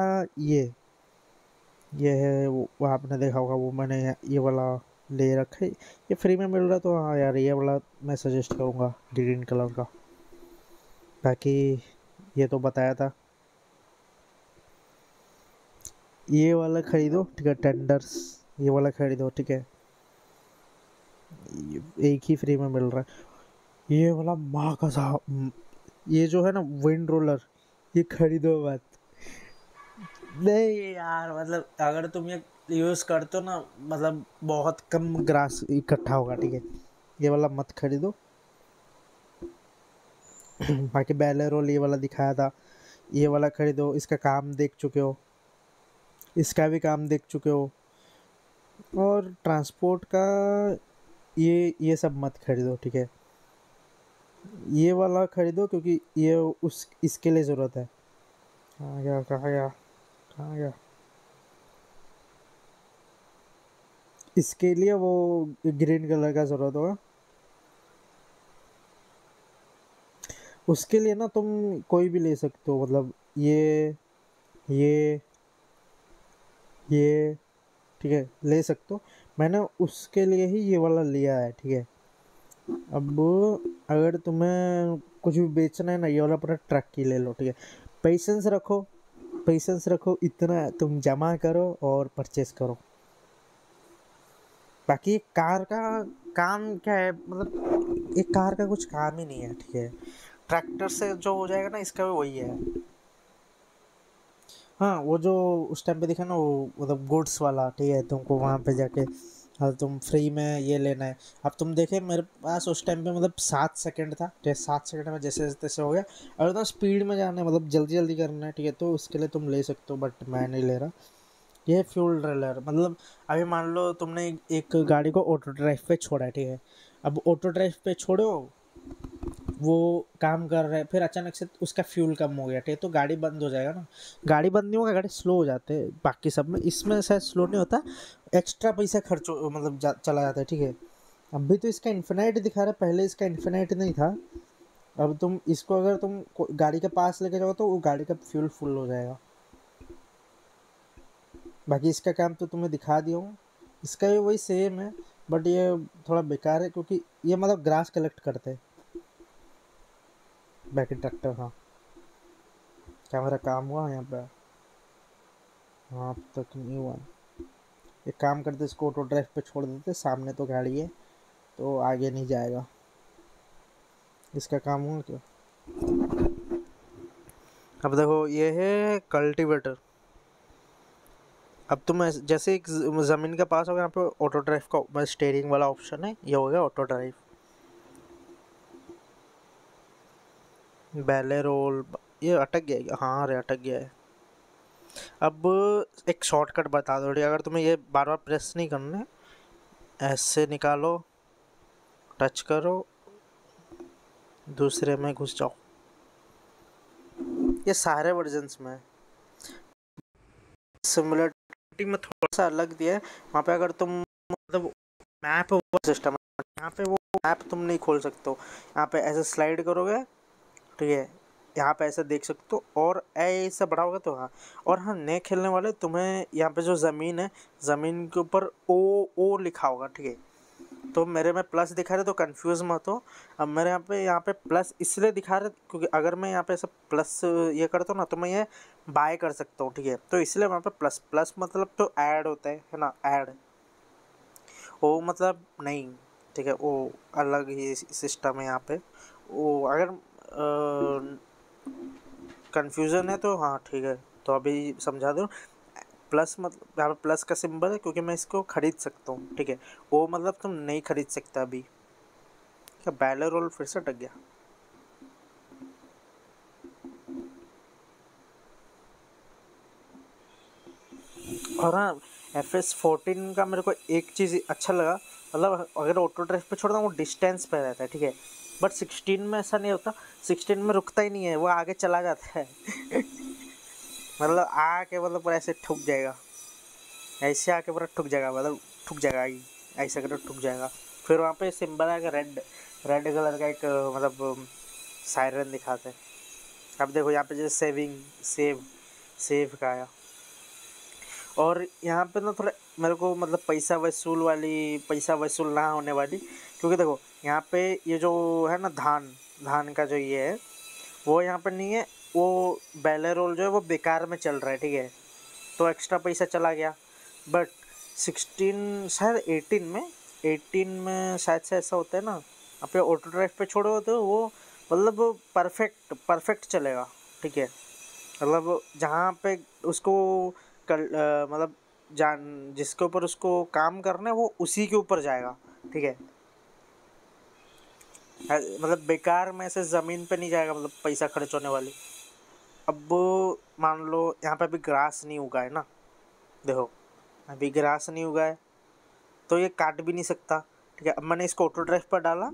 ये है वो आपने देखा होगा, वो मैंने ये वाला ले रखा है, ये फ्री में मिल रहा तो हाँ यार ये वाला मैं सजेस्ट करूँगा, ग्रीन कलर का। बाकी ये तो बताया था। ये वाला खरीदो ठीक है, टेंडर्स ये वाला खरीदो ठीक है, एक ही फ्री में मिल रहा है। ये वाला माँ का ये जो है ना विंड रोलर, ये खरीदो मत। नहीं यार मतलब अगर तुम ये यूज़ करते हो ना मतलब बहुत कम ग्रास इकट्ठा होगा ठीक है, ये वाला मत खरीदो। बाकी बैले रोल ये वाला दिखाया था, ये वाला खरीदो, इसका काम देख चुके हो, इसका भी काम देख चुके हो। और ट्रांसपोर्ट का ये सब मत खरीदो ठीक है, ये वाला खरीदो क्योंकि ये इसके लिए ज़रूरत है। कहाँ गया कहाँ गया कहाँ गया, इसके लिए वो ग्रीन कलर का ज़रूरत होगा। उसके लिए ना तुम कोई भी ले सकते हो, मतलब ये ये ठीक है ले सकते हो। मैंने उसके लिए ही ये वाला लिया है ठीक है। अब अगर तुम्हें कुछ भी बेचना है ना, ये वाला पूरा ट्रक की ले लो ठीक है। पेशेंस रखो, इतना तुम जमा करो और परचेस करो। बाकी कार का काम क्या है, मतलब एक कार का कुछ काम ही नहीं है ठीक है, ट्रैक्टर से जो हो जाएगा ना इसका भी वही है। हाँ वो जो उस टाइम पे दिखा ना वो मतलब गुड्स वाला ठीक है, तुमको वहाँ पे जाके हाँ तुम फ्री में ये लेना है। अब तुम देखे मेरे पास उस टाइम पे मतलब 7 सेकंड था, 7 सेकंड में जैसे तैसे हो गया। अगर तो स्पीड में जाना है मतलब जल्दी जल्दी करना है ठीक है, तो उसके लिए तुम ले सकते हो, बट मैं नहीं ले रहा। ये है फ्यूल ड्रिलर, मतलब अभी मान लो तुमने एक गाड़ी को ऑटो ड्राइव पे छोड़ा है ठीक है। अब ऑटो ड्राइव पे छोड़ो, वो काम कर रहा है, फिर अचानक से उसका फ्यूल कम हो गया ठीक है, तो गाड़ी बंद हो जाएगा ना। गाड़ी बंद नहीं होगा, गाड़ी स्लो हो जाते हैं बाकी सब में, इसमें शायद स्लो नहीं होता, एक्स्ट्रा पैसा खर्च मतलब चला जाता है ठीक है। अभी तो इसका इन्फिनाइट दिखा रहा है, पहले इसका इन्फिनाइट नहीं था। अब तुम इसको अगर तुम गाड़ी के पास लेके जाओ तो वो गाड़ी का फ्यूल फुल हो जाएगा। बाकी इसका काम तो तुम्हें दिखा दिया हूँ, इसका भी वही सेम है, बट ये थोड़ा बेकार है क्योंकि ये मतलब ग्रास कलेक्ट करते हैं। बाकी ट्रैक्टर, हाँ क्या मेरा काम हुआ यहाँ पे? हाँ अब तक नहीं हुआ। एक काम करते इसको ऑटो ड्राइव पे छोड़ देते, सामने तो गाड़ी है तो आगे नहीं जाएगा। इसका काम हुआ क्या? अब देखो ये है कल्टीवेटर। अब तुम जैसे एक ज़मीन के पास होगा, यहाँ पे ऑटो ड्राइव का स्टेयरिंग वाला ऑप्शन है, ये हो गया ऑटो ड्राइव। बैले रोल ये अटक गया, हाँ अरे अटक गया है। अब एक शॉर्टकट बता दो, अगर तुम्हें ये बार बार प्रेस नहीं करना है, ऐसे निकालो, टच करो, दूसरे में घुस जाओ। ये सारे वर्जन्स में सिमिलरिटी में थोड़ा सा अलग दिया है। वहाँ पे अगर तुम मतलब मैप सिस्टम है, यहाँ पे वो मैप तुम नहीं खोल सकते हो। यहाँ पे ऐसे स्लाइड करोगे ठीक है, यहाँ पे ऐसे देख सकते हो, और ऐसे बढ़ाओगे तो हाँ। और हाँ नए खेलने वाले, तुम्हें यहाँ पे जो ज़मीन है, ज़मीन के ऊपर ओ लिखा होगा ठीक है। तो मेरे में प्लस दिखा रहे तो कंफ्यूज मत हो। अब मेरे यहाँ पे प्लस इसलिए दिखा रहे क्योंकि अगर मैं यहाँ पे ऐसा प्लस ये करता हूँ ना तो मैं ये बाय कर सकता हूँ ठीक है, तो इसलिए वहाँ पे प्लस प्लस मतलब तो ऐड होता है ना, ऐड। वो मतलब नहीं ठीक है, वो अलग ही सिस्टम है यहाँ पे। वो अगर कन्फ्यूज़न है तो हाँ ठीक है, तो अभी समझा दूँ। प्लस मतलब यहाँ पे प्लस का सिंबल है क्योंकि मैं इसको ख़रीद सकता हूँ ठीक है, वो मतलब तुम नहीं खरीद सकता अभी। क्या बैलर रोल फिर से अटक गया? और हाँ FS14 का मेरे को एक चीज़ अच्छा लगा, मतलब अगर ऑटो ड्राइव पे छोड़ता हूँ वो डिस्टेंस पे रहता है ठीक है, बट 16 में ऐसा नहीं होता, 16 में रुकता ही नहीं है, वो आगे चला जाता है। मतलब आके मतलब पूरा ऐसे ठुक जाएगा, ऐसे आके पूरा ठुक जाएगा, मतलब ठुक जाएगा ही, ऐसे करके ठुक जाएगा। फिर वहाँ पे सिंबल आएगा रेड, रेड कलर का एक मतलब सायरन दिखाते हैं। अब देखो यहाँ पे जैसे सेविंग, सेव का आया। और यहाँ पे ना थोड़ा मेरे को मतलब पैसा वसूल ना होने वाली, क्योंकि देखो यहाँ पे ये जो है ना धान का जो ये है वो यहाँ पे नहीं है, वो बैले रोल जो है वो बेकार में चल रहा है, ठीक है, तो एक्स्ट्रा पैसा चला गया। बट 16 शायद 18 में शायद से ऐसा होता है ना, आप पे ऑटो ड्राइव पे छोड़ो तो वो मतलब परफेक्ट चलेगा, ठीक है। मतलब जहाँ पे उसको मतलब जिसके ऊपर उसको काम करना है वो उसी के ऊपर जाएगा, ठीक है। मतलब बेकार में से ज़मीन पे नहीं जाएगा, मतलब पैसा खर्च होने वाली। अब मान लो यहाँ पे अभी ग्रास नहीं उगा है ना, देखो अभी ग्रास नहीं उगा है तो ये काट भी नहीं सकता, ठीक है। अब मैंने इसको ऑटो ड्राइव पर डाला,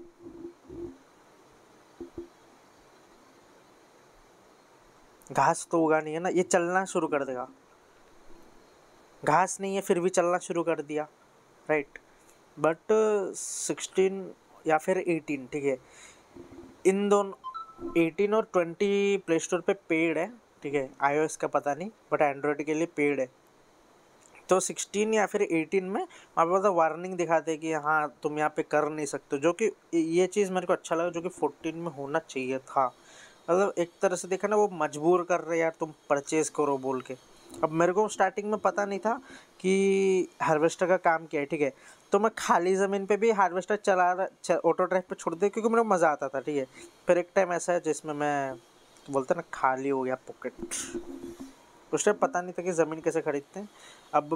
घास तो उगा नहीं है ना, ये चलना शुरू कर देगा। घास नहीं है फिर भी चलना शुरू कर दिया, राइट। बट 16 या फिर 18, ठीक है, इन दोनों 18 और 20 प्ले स्टोर पे पेड है, ठीक है। iOS का पता नहीं, बट एंड्रॉयड के लिए पेड है। तो 16 या फिर 18 में वहाँ पे मतलब वार्निंग दिखाते हैं कि हाँ तुम यहाँ पे कर नहीं सकते, जो कि ये चीज़ मेरे को अच्छा लगा, जो कि 14 में होना चाहिए था। मतलब एक तरह से देखा ना, वो मजबूर कर रहे यार तुम परचेज़ करो बोल के। अब मेरे को स्टार्टिंग में पता नहीं था कि हार्वेस्टर का काम क्या है, ठीक है, तो मैं खाली ज़मीन पे भी हार्वेस्टर ऑटो ड्राइव पे छोड़ दे, क्योंकि मेरे को मज़ा आता था, ठीक है। फिर एक टाइम ऐसा है जिसमें मैं बोलते ना खाली हो गया पॉकेट, उस टाइम पता नहीं था कि ज़मीन कैसे खरीदते हैं। अब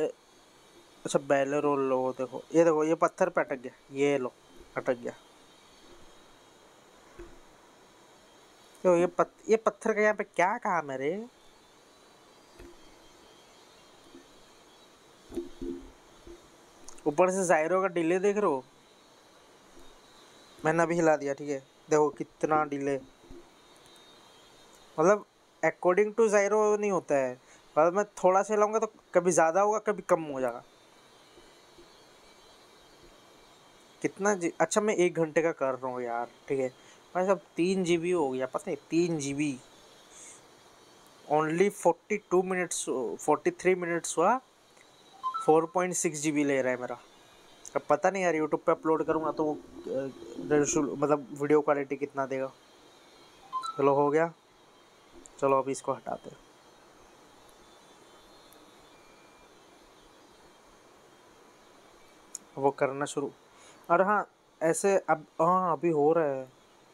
बैले रोल लो, देखो ये पत्थर पे अटक गया, ये लो अटक गया। तो ये पत्थर का यहाँ पे क्या काम है रे? ऊपर से जायरो का डिले देख रहे हो, मैंने अभी हिला दिया, ठीक है, देखो कितना डिले। मतलब अकॉर्डिंग टू जायरो नहीं होता है, मतलब मैं थोड़ा सा हिलाऊंगा तो कभी ज़्यादा होगा कभी कम हो जाएगा। अच्छा मैं 1 घंटे का कर रहा हूँ यार, ठीक है। भाई साहब 3 GB हो गया, पता है 3 GB, ओनली 42 मिनट्स, 43 मिनट्स हुआ, 4.6 GB ले रहा है मेरा। अब पता नहीं यार, यूट्यूब पे अपलोड करूँगा तो मतलब वीडियो क्वालिटी कितना देगा। चलो हो गया, चलो अभी इसको हटाते हैं। वो करना शुरू, और हाँ ऐसे अब हाँ अभी हो रहा है,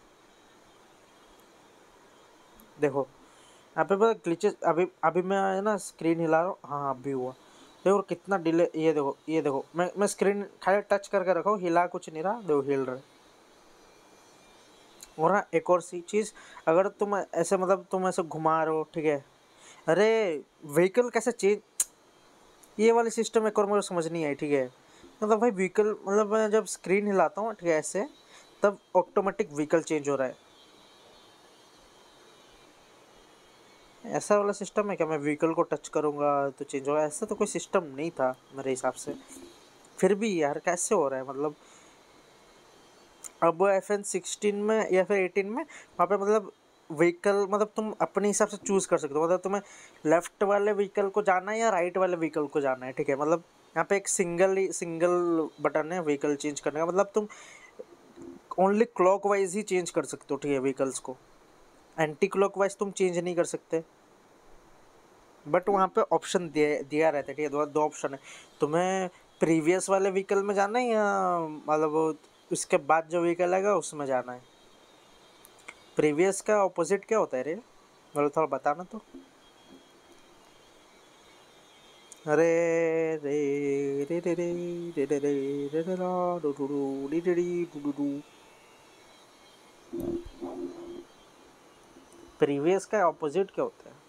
देखो यहाँ पे बस ग्लिचेस। अभी अभी मैं है ना स्क्रीन हिला रहा हूँ, हाँ अभी हुआ, देखो कितना डिले। ये देखो मैं स्क्रीन खाली टच करके रखा हूँ, हिला कुछ नहीं रहा, देखो हिल रहा है। और हाँ एक और सी चीज़, अगर तुम ऐसे मतलब तुम ऐसे घुमा रहे हो, ठीक है, अरे व्हीकल कैसे चेंज, ये वाली सिस्टम एक और मुझे समझ नहीं आई, ठीक है। मतलब भाई व्हीकल, मतलब मैं जब स्क्रीन हिलाता हूँ, ठीक है, ऐसे तब ऑटोमेटिक व्हीकल चेंज हो रहा है। ऐसा वाला सिस्टम है क्या? मैं व्हीकल को टच करूँगा तो चेंज होगा? ऐसा तो कोई सिस्टम नहीं था मेरे हिसाब से। फिर भी यार कैसे हो रहा है मतलब। अब FN16 में या फिर 18 में वहाँ पे मतलब व्हीकल, मतलब तुम अपने हिसाब से चूज़ कर सकते हो, मतलब तुम्हें लेफ़्ट वाले व्हीकल को जाना है या राइट वाले व्हीकल को जाना है, ठीक है। मतलब यहाँ पे एक सिंगल बटन है व्हीकल चेंज करने का, मतलब तुम ओनली क्लॉकवाइज ही चेंज कर सकते हो, ठीक है, व्हीकल्स को। एंटी क्लॉकवाइज तुम चेंज नहीं कर सकते। बट वहाँ पे ऑप्शन दिया रहता है, ठीक है, दो ऑप्शन है, तुम्हें प्रीवियस वाले व्हीकल में जाना है या मतलब उसके बाद जो व्हीकल आएगा उसमें जाना है। प्रीवियस का ऑपोजिट क्या होता है रे, मतलब थोड़ा बताना तो। अरे रे रे रे रे रे रे रे रे रे रा डू डू डू डी डी डी डू डू डू। प्रीवियस का ऑपोजिट क्या होता है?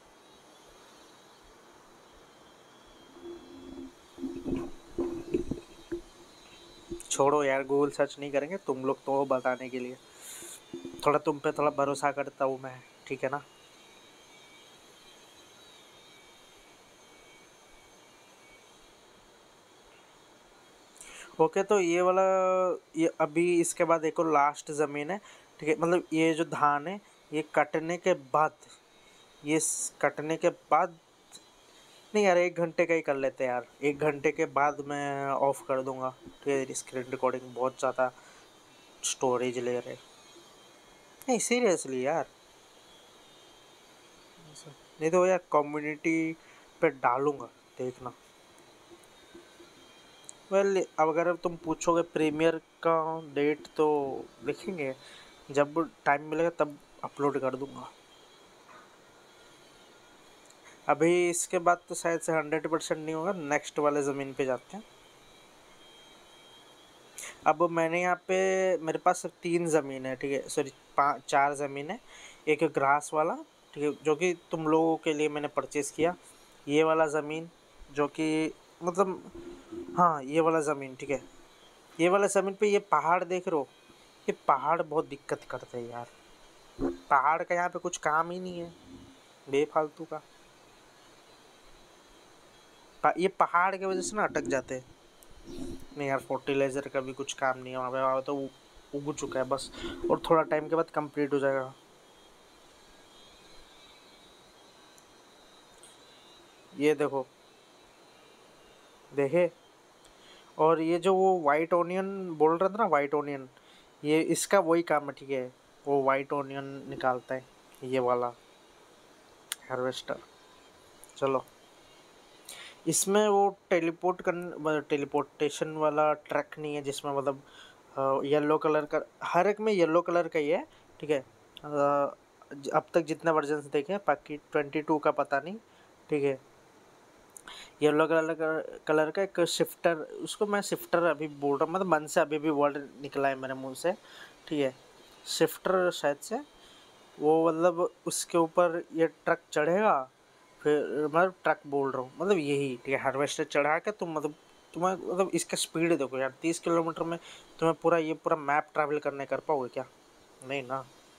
छोड़ो यार, गूगल सर्च नहीं करेंगे, तुम लोग तो हो बताने के लिए। थोड़ा तुम पे थोड़ा भरोसा करता हूँ मैं, ठीक है ना। ओके, तो ये वाला, ये अभी इसके बाद एक और लास्ट ज़मीन है, ठीक है। मतलब ये जो धान है, ये कटने के बाद, कटने के बाद, नहीं यार 1 घंटे का ही कर लेते हैं यार, 1 घंटे के बाद मैं ऑफ कर दूंगा, ठीक है। स्क्रीन रिकॉर्डिंग बहुत ज़्यादा स्टोरेज ले रहे, नहीं सीरियसली यार, नहीं तो यार कम्युनिटी पे डालूंगा, देखना। वेल अब अगर तुम पूछोगे प्रीमियर का डेट, तो देखेंगे जब टाइम मिलेगा तब अपलोड कर दूंगा। अभी इसके बाद तो शायद से 100% नहीं होगा, नेक्स्ट वाले ज़मीन पे जाते हैं। अब मैंने यहाँ पे, मेरे पास सिर्फ 3 ज़मीन है, ठीक है, सॉरी 4 ज़मीन है। एक ग्रास वाला, ठीक है, जो कि तुम लोगों के लिए मैंने परचेज़ किया। ये वाला ज़मीन जो कि मतलब, हाँ ये वाला ज़मीन, ठीक है। ये वाला ज़मीन पे ये पहाड़ देख रहे हो, ये पहाड़ बहुत दिक्कत करते हैं यार। पहाड़ का यहाँ पे कुछ काम ही नहीं है, बेफालतू का। ये पहाड़ की वजह से ना अटक जाते हैं। नहीं यार, फर्टिलाइज़र का भी कुछ काम नहीं है वहाँ पे, वहाँ तो उग चुका है बस, और थोड़ा टाइम के बाद कंप्लीट हो जाएगा। ये देखो, देखे। और ये जो वो वाइट ऑनियन बोल रहा था ना, वाइट ऑनियन, ये इसका वही काम है, ठीक है। वो वाइट ऑनियन निकालता है ये वाला हार्वेस्टर। चलो, इसमें वो टेलीपोर्टेशन वाला ट्रक नहीं है, जिसमें मतलब येलो कलर का, हर एक में येलो कलर का ही है, ठीक है। अब तक जितना वर्जन देखे, बाकी 22 का पता नहीं, ठीक है। येलो कलर का एक शिफ्टर, उसको मैं शिफ्टर अभी बोल रहा हूँ, मतलब मन से अभी भी वर्ड निकला है मेरे मुंह से, ठीक है। शिफ्टर शायद से, वो मतलब उसके ऊपर ये ट्रक चढ़ेगा, फिर मतलब ट्रक बोल रहा हूँ, मतलब यही, ठीक है। हार्वेस्टर चढ़ा के तुम मतलब, तुम्हें मतलब इसका स्पीड देखो यार, 30 किलोमीटर में तुम्हें पूरा ये पूरा मैप ट्रैवल करने कर पाओगे क्या? नहीं ना।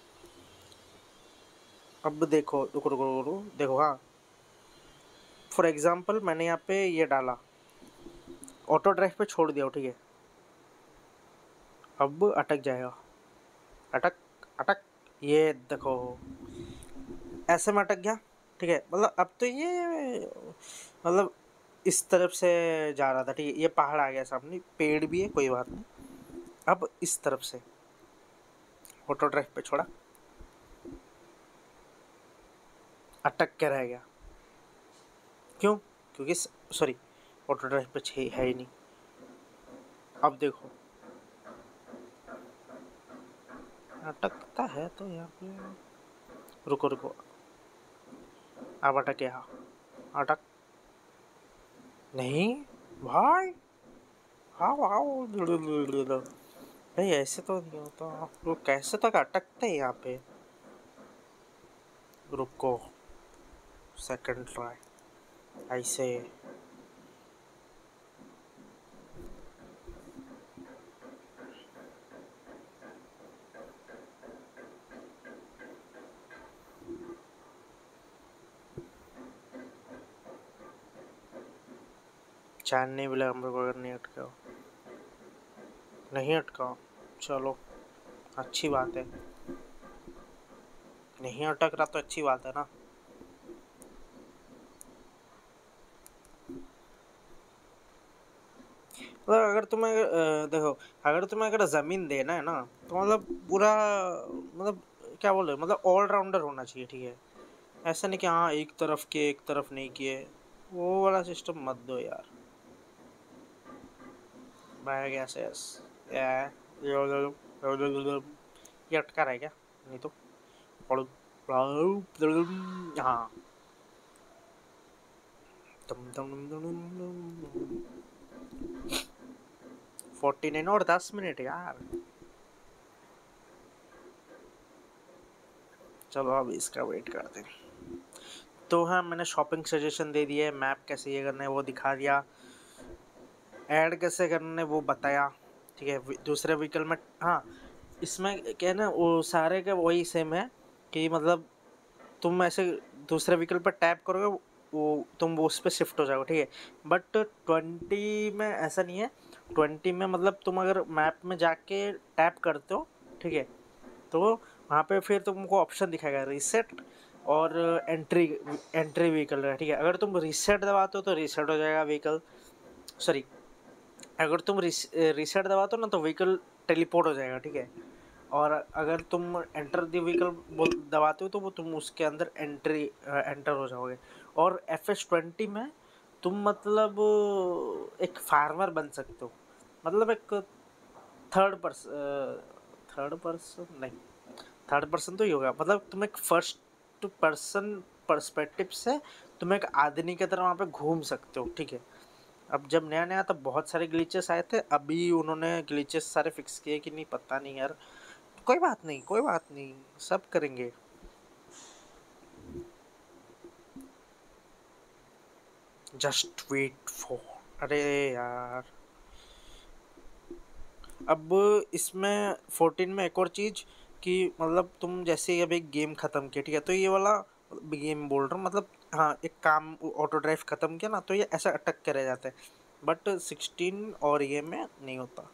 अब देखो, रुको रुको रुको, देखो, हाँ फॉर एग्जांपल मैंने यहाँ पे ये डाला, ऑटो ड्राइव पे छोड़ दिया, ठीक है। अब अटक जाएगा, अटक अटक, ये देखो ऐसे में अटक गया, ठीक है। मतलब अब तो ये मतलब इस तरफ से जा रहा था, ठीक है। ये पहाड़ आ गया सामने, पेड़ भी है, कोई बात नहीं। अब इस तरफ से ऑटो ड्राइव पे छोड़ा, अटक के रह गया, क्यों? क्योंकि सॉरी, ऑटो ड्राइव पे है ही नहीं। अब देखो, अटकता है तो यहाँ पे, रुको रुको, अब अटक गया, अटक नहीं भाई, आओ आओ, भाई ऐसे तो नहीं होता, वो कैसे तक अटकते हैं यहाँ पे। रुको, सेकंड ट्राई, ऐसे चैन नहीं मिला हम लोग, अगर नहीं अटका, नहीं अटका, चलो अच्छी बात है, नहीं अटक रहा तो अच्छी बात है ना। मतलब अगर तुम्हें देखो, अगर तुम्हें अगर ज़मीन देना है ना, तो मतलब पूरा, मतलब क्या बोले, मतलब ऑलराउंडर होना चाहिए, ठीक है। ऐसा नहीं कि हाँ एक तरफ किए एक तरफ नहीं किए, वो वाला सिस्टम मत दो यार। बाय गैस यस, ये अटका रहा है क्या? नहीं तो हाँ, 49 और 10 मिनट यार। चलो अब इसका वेट करते हैं। तो हाँ, मैंने शॉपिंग सजेशन दे दिए, मैप कैसे ये करना है वो दिखा दिया, ऐड कैसे करना है वो बताया, ठीक है। दूसरे व्हीकल में, हाँ इसमें क्या है ना, वो सारे के वही सेम है कि मतलब तुम ऐसे दूसरे व्हीकल पर टैप करोगे, वो तुम वो उस पर शिफ्ट हो जाओगे, ठीक है। बट 20 में ऐसा नहीं है। 20 में मतलब तुम अगर मैप में जाके टैप करते हो, ठीक है, तो वहाँ पे फिर तुमको ऑप्शन दिखाएगा रीसेट और एंट्री एंट्री व्हीकल है, ठीक है। अगर तुम रीसेट दबाते हो तो रीसेट हो जाएगा व्हीकल, सॉरी, अगर तुम रीसेट दबाते हो ना तो व्हीकल टेलीपोर्ट हो जाएगा, ठीक है। और अगर तुम एंटर द व्हीकल बोल दबाते हो तो वो तुम उसके अंदर एंटर हो जाओगे। और FS20 में तुम मतलब एक फार्मर बन सकते हो, मतलब एक थर्ड पर्सन नहीं, थर्ड पर्सन तो ही होगा, मतलब तुम एक फर्स्ट पर्सन पर्सपेक्टिव से तुम एक आदमी की तरह वहाँ पे घूम सकते हो, ठीक है। अब जब नया नया तब बहुत सारे ग्लिचेस आए थे, अभी उन्होंने ग्लिचेस सारे फिक्स किए कि नहीं पता नहीं यार। कोई बात नहीं, कोई बात नहीं, सब करेंगे। जस्ट वेट फॉर, अरे यार। अब इसमें 14 में एक और चीज़ कि मतलब तुम जैसे अभी गेम ख़त्म किया, ठीक है, तो ये वाला गेम बोल रहा हूँ मतलब, हाँ, एक काम ऑटो ड्राइव ख़त्म किया ना तो ये ऐसा अटक के रह जाता है। बट 16 और ये में नहीं होता।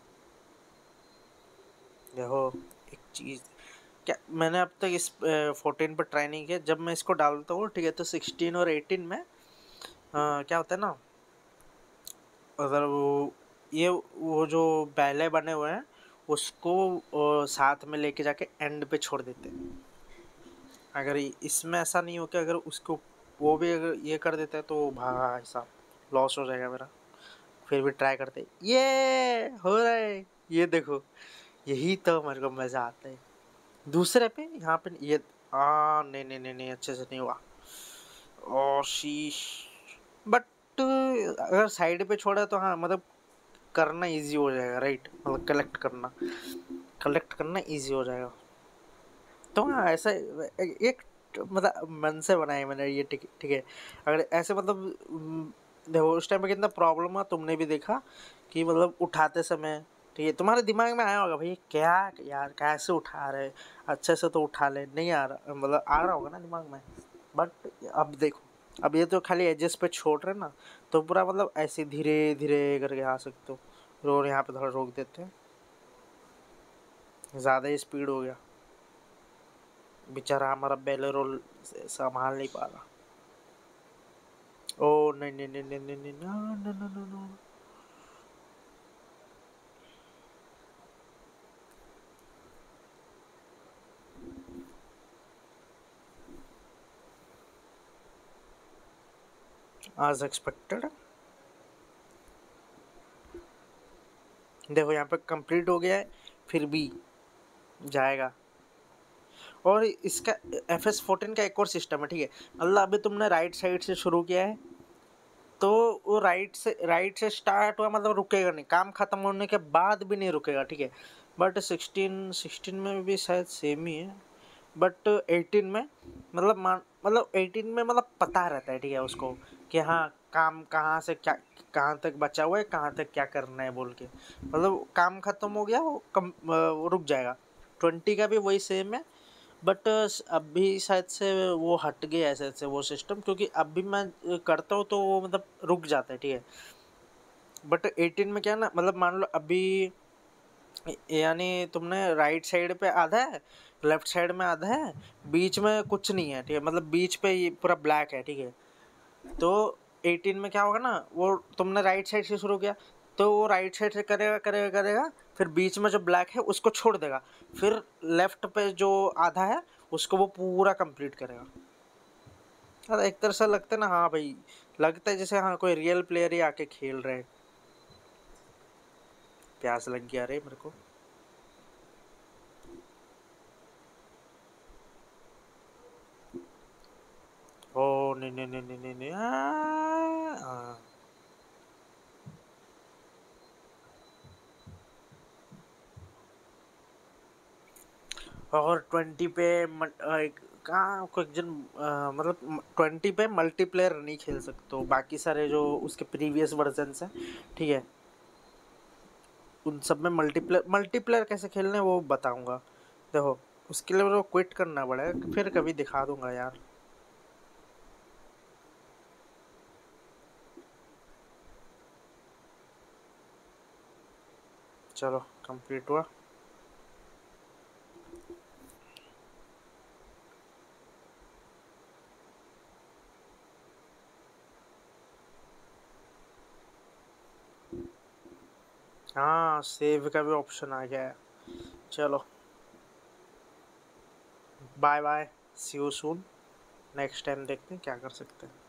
देखो एक चीज़, क्या मैंने अब तक इस 14 पर ट्राई नहीं किया। जब मैं इसको डालता हूँ, ठीक है, तो 16 और 18 में क्या होता है ना, अगर वो जो बैले बने हुए हैं उसको साथ में लेके जाके एंड पे छोड़ देते हैं। अगर इसमें ऐसा नहीं हो कि अगर उसको वो भी अगर ये कर देता है तो भाई साहब लॉस हो जाएगा मेरा। फिर भी ट्राई करते, ये हो रहा है, ये देखो, यही तो मेरे को मज़ा आता है। दूसरे पे यहाँ पे ये नहीं नहीं नहीं नहीं, अच्छे से नहीं हुआ। ओ शीश। बट अगर साइड पे छोड़ा तो हाँ, मतलब करना इजी हो जाएगा, राइट, मतलब कलेक्ट करना इजी हो जाएगा। तो हाँ ऐसा एक मतलब मन से बनाया मैंने ये, ठीक ठीक है। अगर ऐसे मतलब देखो उस टाइम पे कितना प्रॉब्लम हुआ तुमने भी देखा कि मतलब उठाते समय, ठीक है, तुम्हारे दिमाग में आया होगा भाई क्या यार कैसे उठा रहे, अच्छे से तो उठा ले, नहीं आ रहा, मतलब आ रहा होगा ना दिमाग में। बट अब देखो, अब ये तो खाली एजेस पे छोड़ रहे ना, तो पूरा मतलब ऐसे धीरे धीरे करके आ सकते हो। और यहाँ पे थोड़ा रोक देते हैं, ज़्यादा ही स्पीड हो गया, बेचारा हमारा बेलेरो संभाल नहीं पा रहा। ओ नहीं नहीं नहीं नहीं नहीं नहीं, no no no no no. आज एक्सपेक्टेड। देखो यहाँ पे कंप्लीट हो गया है, फिर भी जाएगा। और इसका FS14 का एक और सिस्टम है, ठीक है, मतलब अभी तुमने राइट साइड से शुरू किया है तो वो राइट से स्टार्ट हुआ, मतलब रुकेगा नहीं, काम खत्म होने के बाद भी नहीं रुकेगा, ठीक है। बट 16 में भी शायद सेम ही है। बट 18 में मतलब 18 में मतलब पता रहता है, ठीक है, उसको कि हाँ काम कहाँ से क्या कहाँ तक बचा हुआ है, कहाँ तक क्या करना है बोल के, मतलब काम खत्म हो गया वो रुक जाएगा। 20 का भी वही सेम है। बट अभी शायद से वो हट गया है शायद से वो सिस्टम, क्योंकि अभी मैं करता हूँ तो वो मतलब रुक जाता है, ठीक है। बट 18 में क्या ना, मतलब मान लो अभी यानी तुमने राइट साइड पे आधा है, लेफ्ट साइड में आधा है, बीच में कुछ नहीं है, ठीक है, मतलब बीच पे ये पूरा ब्लैक है, ठीक है। तो 18 में क्या होगा ना, वो तुमने राइट साइड से शुरू किया तो वो राइट साइड से करेगा करेगा करेगा, फिर बीच में जो ब्लैक है उसको छोड़ देगा, फिर लेफ्ट पे जो आधा है उसको वो पूरा कंप्लीट करेगा। यार एक तरह से लगता है ना, हाँ भाई, लगता है जैसे हाँ कोई रियल प्लेयर ही आके खेल रहे हैं। प्यास लग गया रे मेरे को। ओ नहीं नहीं नहीं नहीं नहीं नहीं, और 20 पे कहाँ कोई जन मतलब 20 पे मल्टीप्लेयर नहीं खेल सकते हो, बाकी सारे जो उसके प्रीवियस वर्जन्स हैं, ठीक है। उन सब में मल्टीप्लेयर मल्टीप्लेयर कैसे खेलने हैं वो बताऊंगा। देखो उसके लिए मेरे को क्विट करना पड़ेगा, फिर कभी दिखा दूंगा यार। चलो कंप्लीट हुआ। हाँ सेव का भी ऑप्शन आ गया है। चलो bye bye, see you soon. Next time देखते हैं क्या कर सकते हैं।